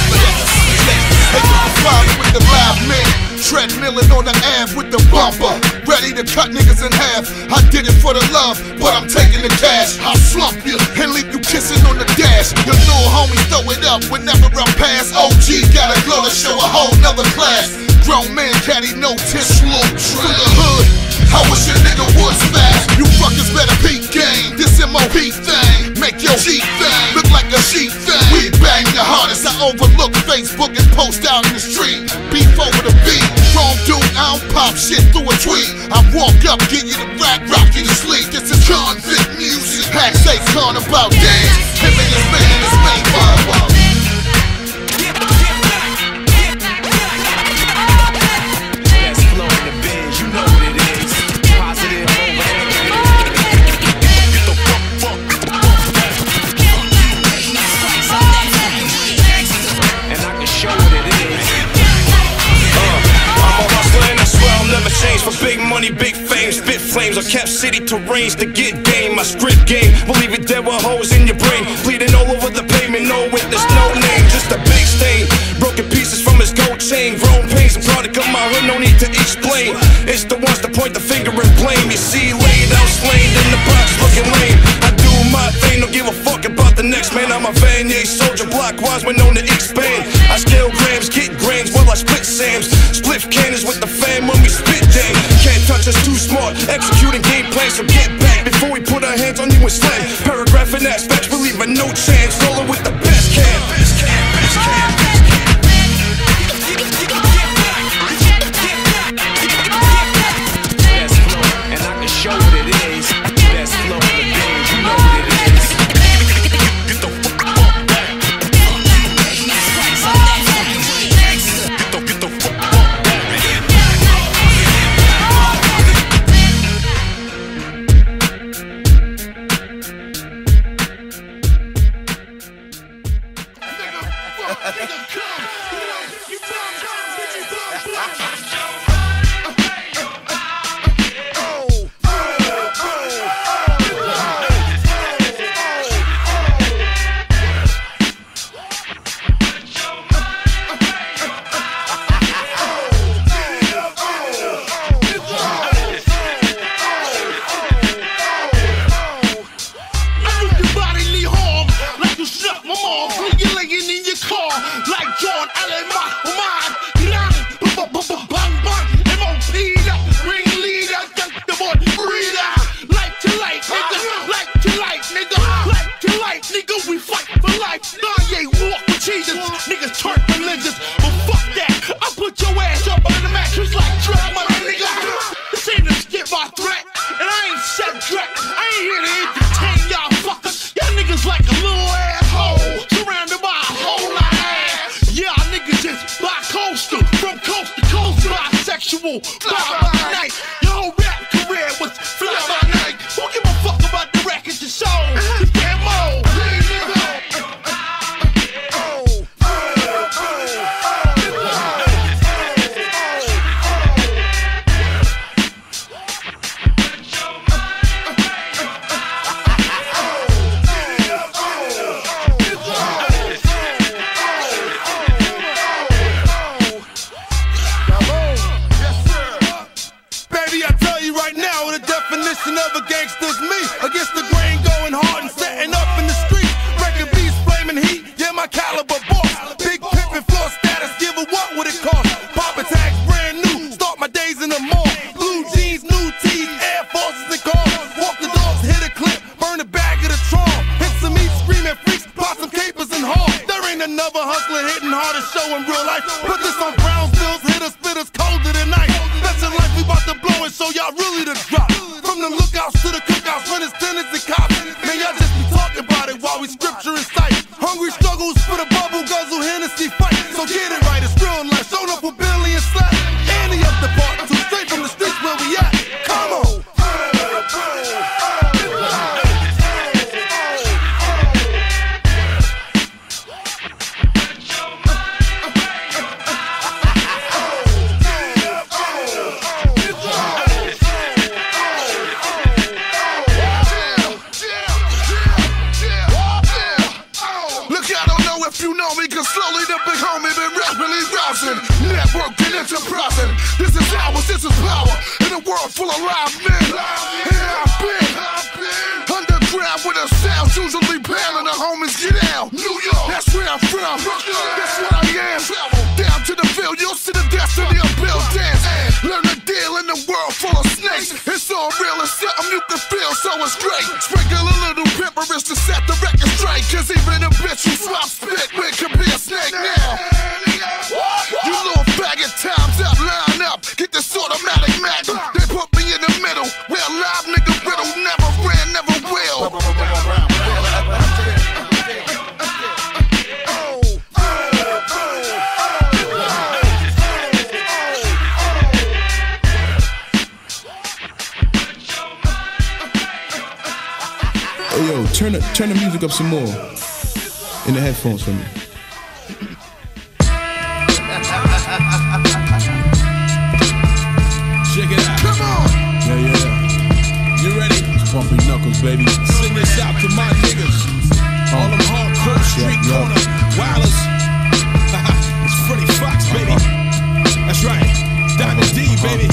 With the live man, treadmilling on the Ave with the bumper, ready to cut niggas in half. I did it for the love, but I'm taking the cash. I'll slump you and leave you kissing on the dash. Your little homies throw it up whenever I pass. OG got a glow to show a whole nother class. Grown man caddy, no Teflon through the hood. I wish a nigga would fast. You fuckers better peep game. This M.O.P thing make your G thing look like a sheep thing. We bang the hardest. I overlook Facebook and post out in the street. Beef over the beat. Wrong dude, I don't pop shit through a tweet. I walk up, get you the rack, rock you to sleep. This is convict music. Hack say con about dance. Him and his man is made by. Let's flow in the biz, you know what it is. Positive over get the fuck. And I can show what it is. I'm a hustler and I swear I'll never change. For big money, big fame, spit flames. I kept city terrains to get game. My script game, believe it, there were holes in your brain. Bleeding all over the pavement, no witness, no name, just a big stain. Broken product of my hood, no need to explain. It's the ones that point the finger and blame. You see, laid out, slain in the box, looking lame. I do my thing, don't give a fuck about the next man. I'm a Vanier soldier, block wise, we're known to expand. I scale grams, get grains while I split Sams. Split cannons with the fam when we spit dang. Can't touch us, too smart, executing game plans, so get back before we put our hands on you and slam. Paragraph and aspects, we're leaving no chance. Rolling with the best can. Best can, best can. Show what it is. Best flow in the game. You know what it is. Get the fuck up back. Get the fuck up back. Turn the music up some more in the headphones for me. Check it out. Come on. Yeah. You ready? It's Bumpy Knuckles, baby. Send this out to my niggas. All them hardcore street corner wilders. It's Freddie Foxxx, baby. That's right. baby.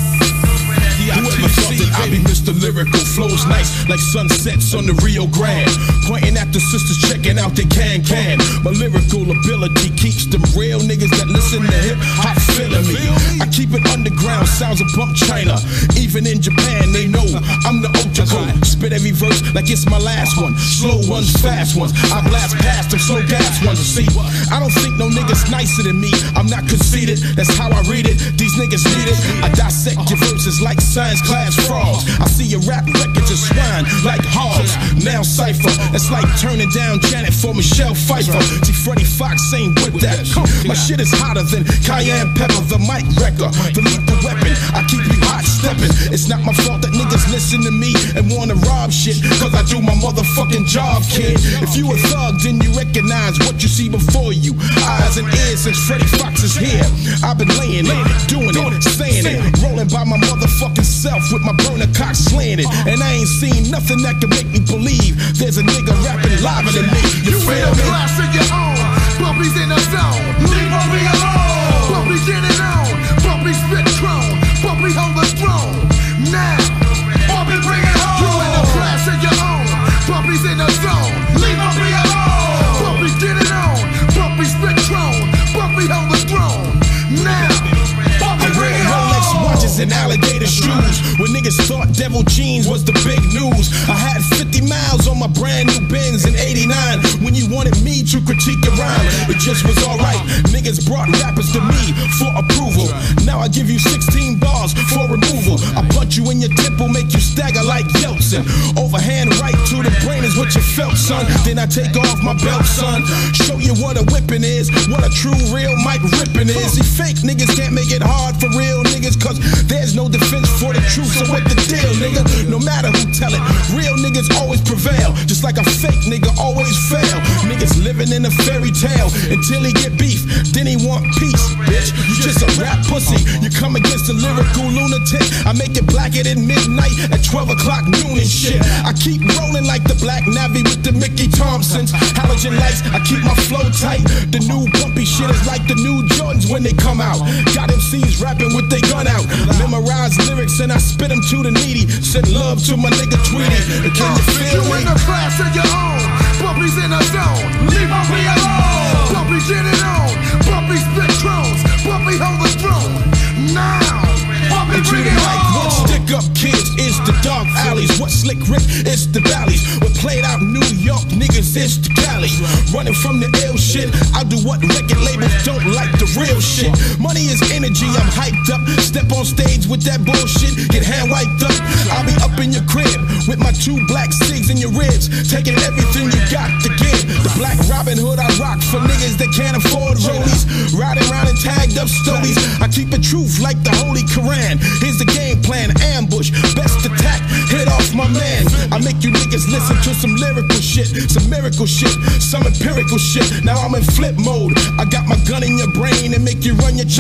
Whoever thought that I be Mr. Lyrical, flows nice like sunsets on the Rio Grande. Pointing at the sisters, checking out their can. My lyrical ability keeps them real niggas that listen to hip hop feeling me. I keep it underground, sounds of Bump China. Even in Japan, they know I'm the ultra code. Spit every verse like it's my last one. Slow ones, fast ones. I blast past them, slow gas ones. See, I don't think no niggas nicer than me. I'm not conceited, that's how I read it. These niggas need it. I dissect your verses like science class frogs. I see your rap records as swine like hogs. Now cypher, it's like turning down Janet for Michelle Pfeiffer. See, Freddie Foxxx ain't with that. My shit is hotter than cayenne pepper, the mic wrecker, the lethal weapon. I keep you hot stepping. It's not my fault that niggas listen to me and wanna rob shit, cause I do my motherfucking job, kid. If you a thug, then you recognize what you see before you. Eyes and ears since Freddie Foxxx is here. I've been laying it, doing it, saying it, rolling by my motherfucking self with my burner cock slanted. And I ain't seen nothing that can make me believe there's a nigga rapping live than me. You feel me? Class of your own. Bumpy's in the zone. Leave Bumpy alone. Bumpy get it on. Bumpy spit chrome. Bumpy hold the throne. Now, Bumpy bring it home. You in the class of your own. Bumpy's in the zone. Leave Bumpy alone. Bumpy get it on. Bumpy spit chrome. Bumpy hold the throne. Now, Bumpy bring it home. Rolex watches and alligator shoes. When niggas thought devil jeans was the big news. I had 50 miles on my brand new Benz in '89. When you wanted me to critique the rhyme, it just was alright. Niggas brought rappers to me for approval. Now I give you 16 bars for removal. I punch you in your temple, make you stagger like Yeltsin. Overhand right to the brain is what you felt, son. Then I take off my belt, son. Show you what a whipping is, what a true real mic ripping is. See, fake niggas can't make it hard for real niggas, cause there's no defense for the truth. So what the deal, nigga? No matter who tell it, real niggas always prevail, just like a fake nigga always fail. Niggas living in a fairy tale until he get beef, then he want peace, bitch. You just a rap pussy. You come against a lyrical lunatic. I make it blacker than midnight at 12 o'clock noon and shit. I keep rolling like the Black Navy with the Mickey Thompsons. Halogen lights, I keep my flow tight. The new Bumpy shit is like the new Jordans when they come out. Got MCs rapping with they gun out. Memorize lyrics and I spit them to the needy. Send love to my nigga Tweety. Can you feel me? You in the class of your own. Bumpy's in the zone. Leave Bumpy alone. Bumpy get it on. Bumpy spit drones. Bumpy hold the throne. Now, Bumpy bring it like home. what stick up kids is the dark alleys. What slick Rick is the valleys. What played out New York niggas is the Cali. Running from the ill shit. I do what record labels don't like the real shit. Money is energy, I'm hyped up. Step on stage with that bullshit, get hand wiped up. I'll be up in your crib with my 2 black cigs in your ribs, taking everything you got to give. The black Robin Hood I rock for niggas that can't afford rollies. Riding around in tagged up stories. I keep it truth like the Holy Quran. Here's the game plan, ambush, best attack, hit off my man. I make you niggas listen to some lyrical shit, some miracle shit, some empirical shit. Now I'm in flip mode. I got my gun in your brain and make you run your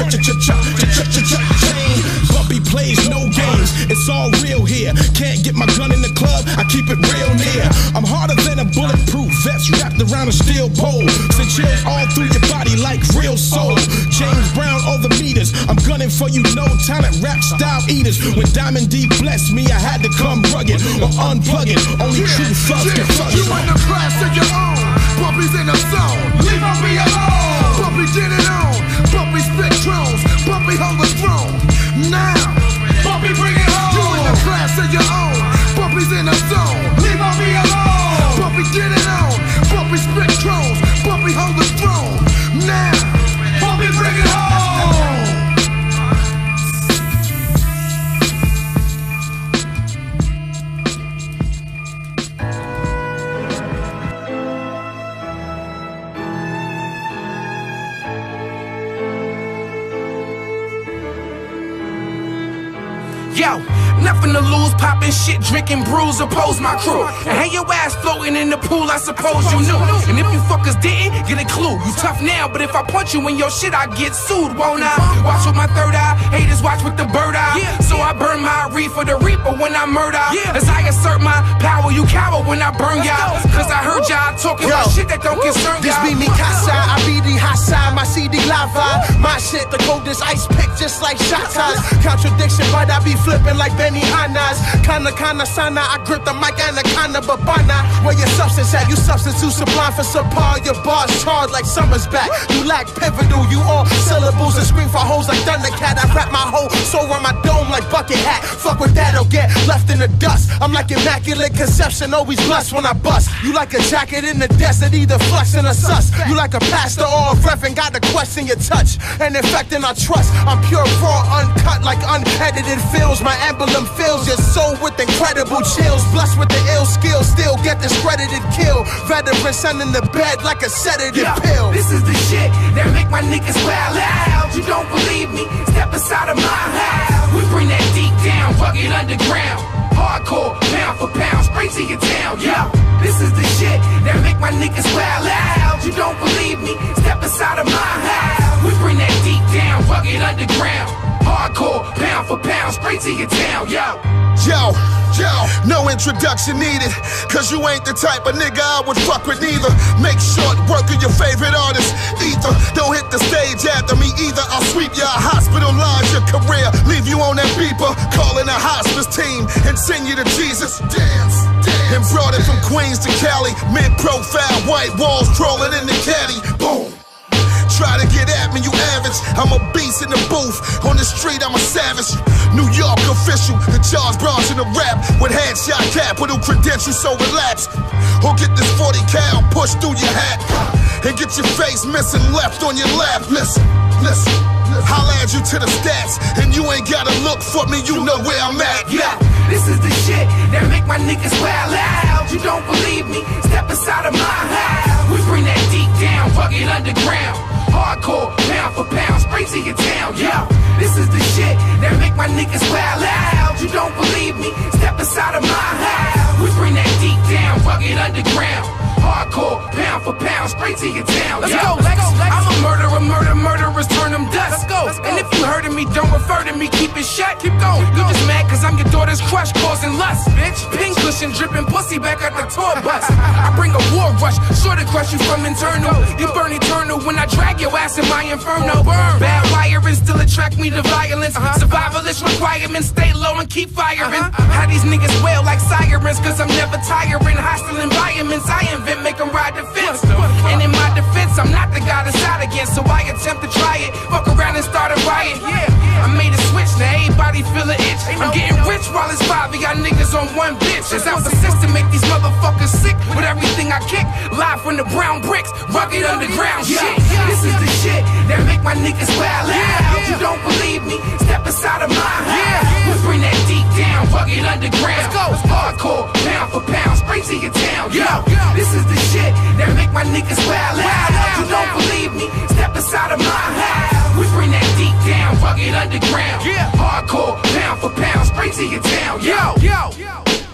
chain. Bumpy plays no games, it's all real here. Can't get my gun in the club, I keep it real near. I'm harder than a bulletproof vest wrapped around a steel pole. Send chills all through your body like real soul. James Brown all the meters, I'm gunning for you no talent rap style eaters. When Diamond D blessed me, I had to come rugged or unplug it. Only true thugs can fuck You in the class of your own. Bumpy's in the zone. Leave Bumpy alone. Bumpy get it on. Bumpy spit drones. Bumpy hold the throne. Now, Bumpy bring it home. You in the class of your own. Bumpy's in the zone. Leave Bumpy alone. Bumpy get it on. Bumpy spit drones. Bumpy hold the throne. Now, Bumpy bring it home. Yo, nothing to lose, popping shit, drinking brews, oppose my crew. And hey, your ass floating in the pool, I suppose you knew. And if you fuckers didn't, get a clue. You tough now, but if I punch you in your shit, I get sued, won't I? Watch with my third eye, haters watch with the bird eye. So I burn my reef for the reaper when I murder. As I assert assert my power, you cower when I burn y'all. Cause I heard y'all talking about shit that don't concern y'all. This be me casa, I be the hot side, my CD lava. My shit, the coldest ice pick, just like shotas. Contradiction, but I be flipping like Benny Hannas. Kana sana, I grip the mic anaconda babana. Where your substance at? You substitute sublime for subpar. Your bars charged like summer's back. You lack pivotal, you all syllables and scream for hoes like Thundercat. I wrap my whole soul around my dome like bucket hat. Fuck with that or get left in the dust. I'm like immaculate conception, always blessed when I bust. You like a jacket in the desert, either flexing or sus. You like a pastor or a reverend, got to question your touch and infecting our trust. I'm pure, raw, uncut, like unedited fills. My emblem fills your soul with incredible chills. Blessed with the ill skills, still get discredited, kill. Veteran sending the bed like a sedative pill. This is the shit that make my niggas wild out. You don't believe me? Step inside of my house. We bring that deep down, rugged underground. Hardcore, pound for pound, straight to your town, yo. This is the shit that make my niggas wild out. You don't believe me? Step inside of my house. We bring that deep down, rugged underground. Hardcore, pound for pound, straight to your town, yo. Yo, no introduction needed, cause you ain't the type of nigga I would fuck with neither. Make short work of your favorite artist, either. Don't hit the stage after me either. I'll sweep your hospitalize your career, leave you on that beeper, calling a hospice team and send you to Jesus. Dance. And brought it from Queens to Cali, mid-profile, white walls trolling in the caddy. Boom. Try to get at me, you average. I'm a beast in the booth. On the street, I'm a savage. New York official, the charge bronze in the rap with headshot capital credentials, so relax. Or get this 40 cal pushed through your hat and get your face missing left on your lap. Listen. Holla at you to the stats, and you ain't gotta look for me, you know where I'm at. Yeah, this is the shit that make my niggas wild out. You don't believe me? Step inside of my house. We bring that deep down, rugged underground. Hardcore, pound for pound, straight to your town, yo. This is the shit that make my niggas wild out. You don't believe me? Step inside of my house. We bring that deep down, rugged underground. Hardcore, pound for pound, straight to your town, Let's yo. go, Lex. I'm a murderer, murderers turn them dust. Let's go. And if you heard of me, don't refer to me, keep it shut. Keep going. You just mad cause I'm your daughter's crush, causing lust, bitch. Pink cushion, dripping pussy back at the tour bus. I bring a war rush, sure to crush you from internal. You burn eternal when I drag your ass in my inferno. Burn. Bad wiring still attract me to violence. Survivalist requirements, stay low and keep firing. How these niggas wail like sirens, cause I'm never tiring. Hostile environments, I invent, make them ride the fence. And in my defense, I'm not the guy that's out again, so I attempt to try it. Fuck around and start a riot. I made a switch, now everybody feel an itch. I'm getting rich while it's 5 of y'all niggas on one bitch. As I persist to make these motherfuckers sick with everything I kick. Live from the brown bricks, rugged underground shit. This is the shit that make my niggas wild out. You don't believe me? Step inside of my house. We bring that deep down, rugged underground. Let's go. Hardcore, pound for pound, straight to your town, yo. This is the shit that make my niggas wild out. You don't believe me? Step inside of my house. We bring that deep down, rugged underground. Hardcore, pound for pound, straight to your town, yo.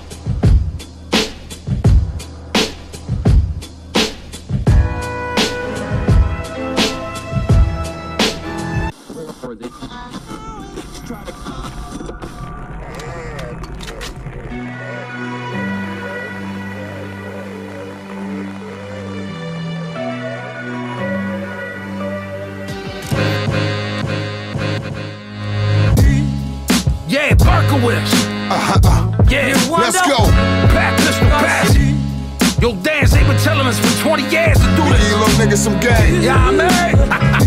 Yeah, Berkowitz. Yeah, let's go. Practice for passion. Yo, Danze, they been telling us for 20 years to do this. You little niggas some game. Yeah, I mean.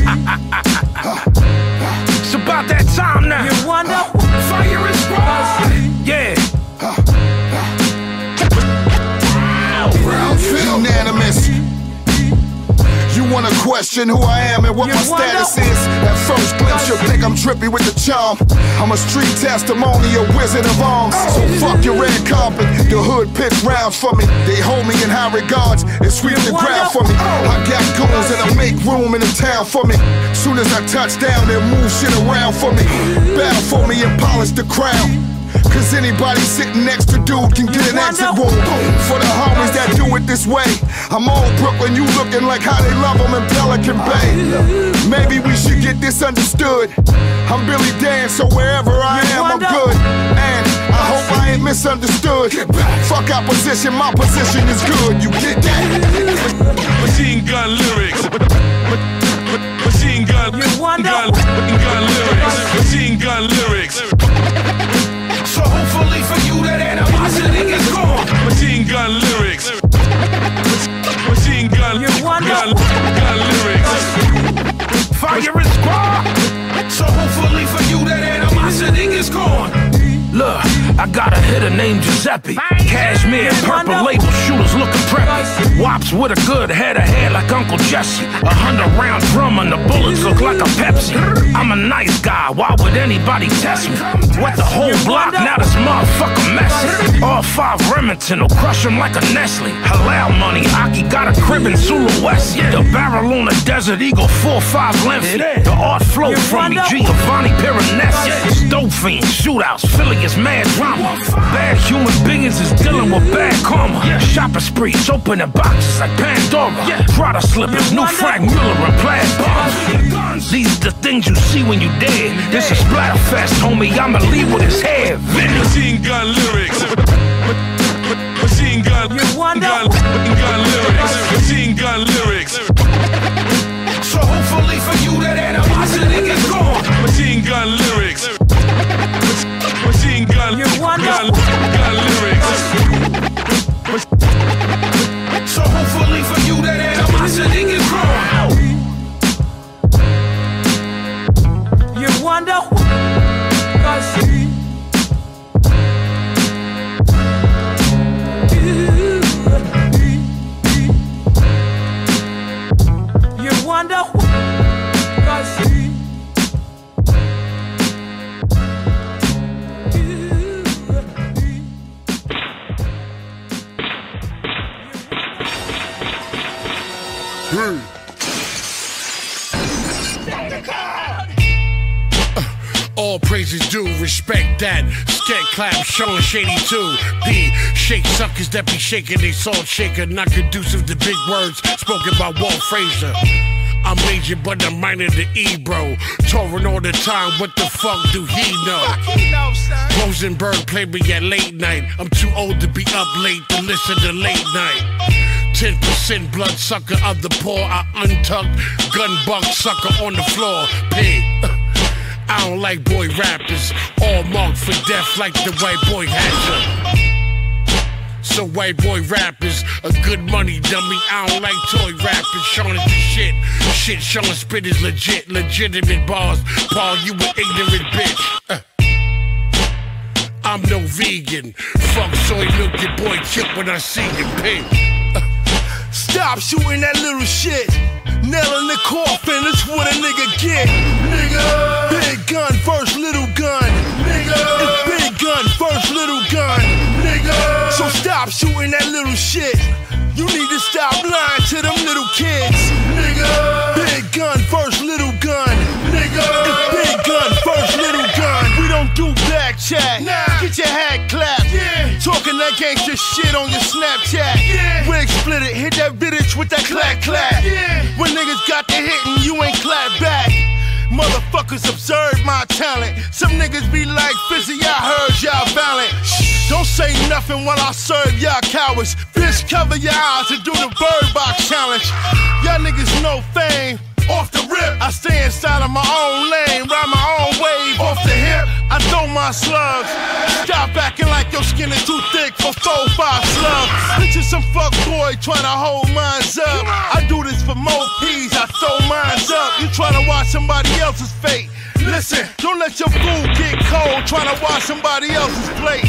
It's about that time now. You wonder? Fire is bright. Yeah. Unanimous. You wanna question who I am and what my status is? At first glimpse you'll think I'm trippy with the charm. I'm a street testimony, a wizard of arms. So fuck your red carpet, the hood pitch round for me. They hold me in high regards and sweep the ground for me. I got goons and I make room in the town for me. Soon as I touch down, they'll move shit around for me. Battle for me and polish the crown. Cause anybody sitting next to dude can get an exit wound. For the homies that do it this way, I'm all Brooklyn, you looking like how they love them in Pelican Bay. Maybe we should get this understood. I'm Billy Dan, so wherever I am, I'm good. And I hope I ain't get misunderstood. Fuck opposition, my position is good. You get that? Machine gun lyrics. Machine gun lyrics. Machine gun lyrics. So hopefully for you that animosity is gone. Machine gun lyrics. Machine gun lyrics. Fire is spark. So hopefully for you that animosity is gone. Look, I got a hitter named Giuseppe. Cashmere, purple label, shooters looking preppy. Wops with a good head of hair like Uncle Jesse. 100-round drum and the bullets look like a Pepsi. I'm a nice guy, why would anybody test me? Wet the whole block, now this motherfucker messy. All 5 Remington will crush him like a Nestle. Halal money, Aki got a crib in Sulawesi. The barrel on the Desert Eagle, 4-5 lengthy. The art flow from me, Giovanni Piranesi. Stove fiends, shootouts, Philly is mad drama. Bad human beings is dealing with bad karma. Shopping sprees, opening boxes like Pandora. Prada slippers, new Frank Mueller and plaid bombs. These are the things you see when you dead. This is Splatterfest, homie, I'ma leave with his head. Machine gun lyrics. Machine gun lyrics. Machine gun lyrics. So hopefully for you that animosity is gone. Machine gun lyrics. Machine gun lyrics. So hopefully for you that animosity is gone. You wonder you wonder all praises due, respect that. Scat clap, showing shady too. P, shake suckers that be shaking they salt shaker. Not conducive to big words spoken by Walt Frazier. I'm major, but I'm minor to E, bro. Touring all the time, what the fuck do he know? Rosenberg played me at late night. I'm too old to be up late to listen to late night. 10% bloodsucker of the poor, I untucked. Gun buck sucker on the floor, pig. I don't like boy rappers, all marked for death like the white boy hatcher. So white boy rappers, a good money dummy. I don't like toy rappers, Sean is the shit. Shit, Sean spit is legit, legitimate bars. Paul, you an ignorant bitch. I'm no vegan. Fuck soy milk, your boy killed when I see him, pig. Stop shooting that little shit. Nail in the coffin, that's what a nigga get. Nigga. Big gun, first little gun. Nigga. It's big gun, first little gun. Nigga. So stop shooting that little shit. You need to stop lying to them little kids. Nigga. Big gun, first little gun. Nigga. It's big gun, first little gun. We don't do back chat. Nah. Get your hat clapped. Yeah. Talking that gangster shit on your Snapchat. Yeah. Wig split it, hit that bitch with that clap clap. Yeah. When niggas got the hit and you ain't clap back. Motherfuckers observe my talent. Some niggas be like, Fizzy, I heard y'all violent. Don't say nothing while I serve y'all cowards. Bitch, cover your eyes and do the bird box challenge. Y'all niggas know fame. Off the rip, I stay inside of my own lane, ride my own wave. Off the hip, I throw my slugs. Stop acting like your skin is too thick for 4-5 slugs. Bitches some fuck boy trying to hold mines up. I do this for more P's, I throw mines up. You trying to watch somebody else's fate. Listen, don't let your food get cold trying to watch somebody else's plate.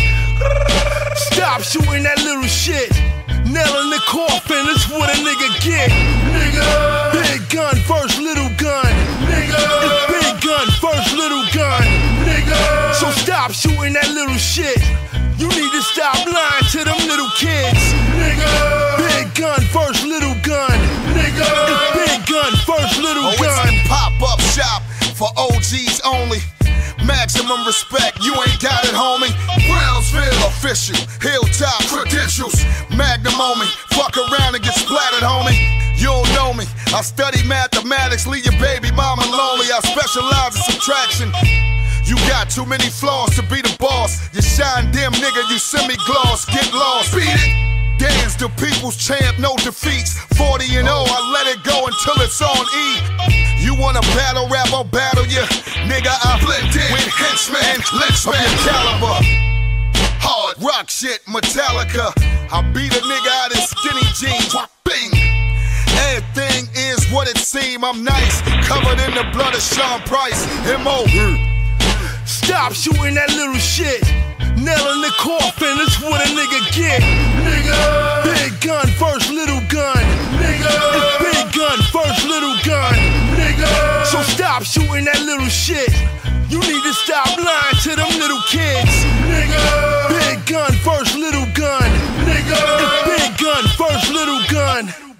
Stop shooting that little shit. Nail in the coffin, that's what a nigga get. Nigga. Big gun, first little gun. Nigga. It's big gun, first little gun. Nigga. So stop shooting that little shit. You need to stop lying to them little kids. Nigga. Big gun, first little gun. Nigga. It's big gun, first little gun. It's pop-up shop for OGs only. Maximum respect, you ain't got it, homie. Brownsville official, hilltop credentials. Magnum on me, fuck around and get splattered, homie. You don't know me, I study mathematics, leave your baby mama lonely. I specialize in subtraction. You got got too many flaws to be the boss. You shine dim, nigga, you semi-gloss. Get lost, beat it. Dan's the people's champ, no defeats. 40-0, I let it go until it's on E. You wanna battle rap, I'll battle you. Nigga, I blend in with henchmen, lynchmen, caliber. Hard rock shit, Metallica. I beat a nigga out in skinny jeans. Bing. Everything is what it seems. I'm nice, covered in the blood of Sean Price. M.O.P. Stop shooting that little shit. Nail in the coffin, that's what a nigga get. Nigga. Big gun first, little gun. Nigga. It's big gun first, little gun. Nigga. So stop shooting that little shit. You need to stop lying to them little kids. Nigga. Big gun first, little gun. Nigga. It's big gun first, little gun.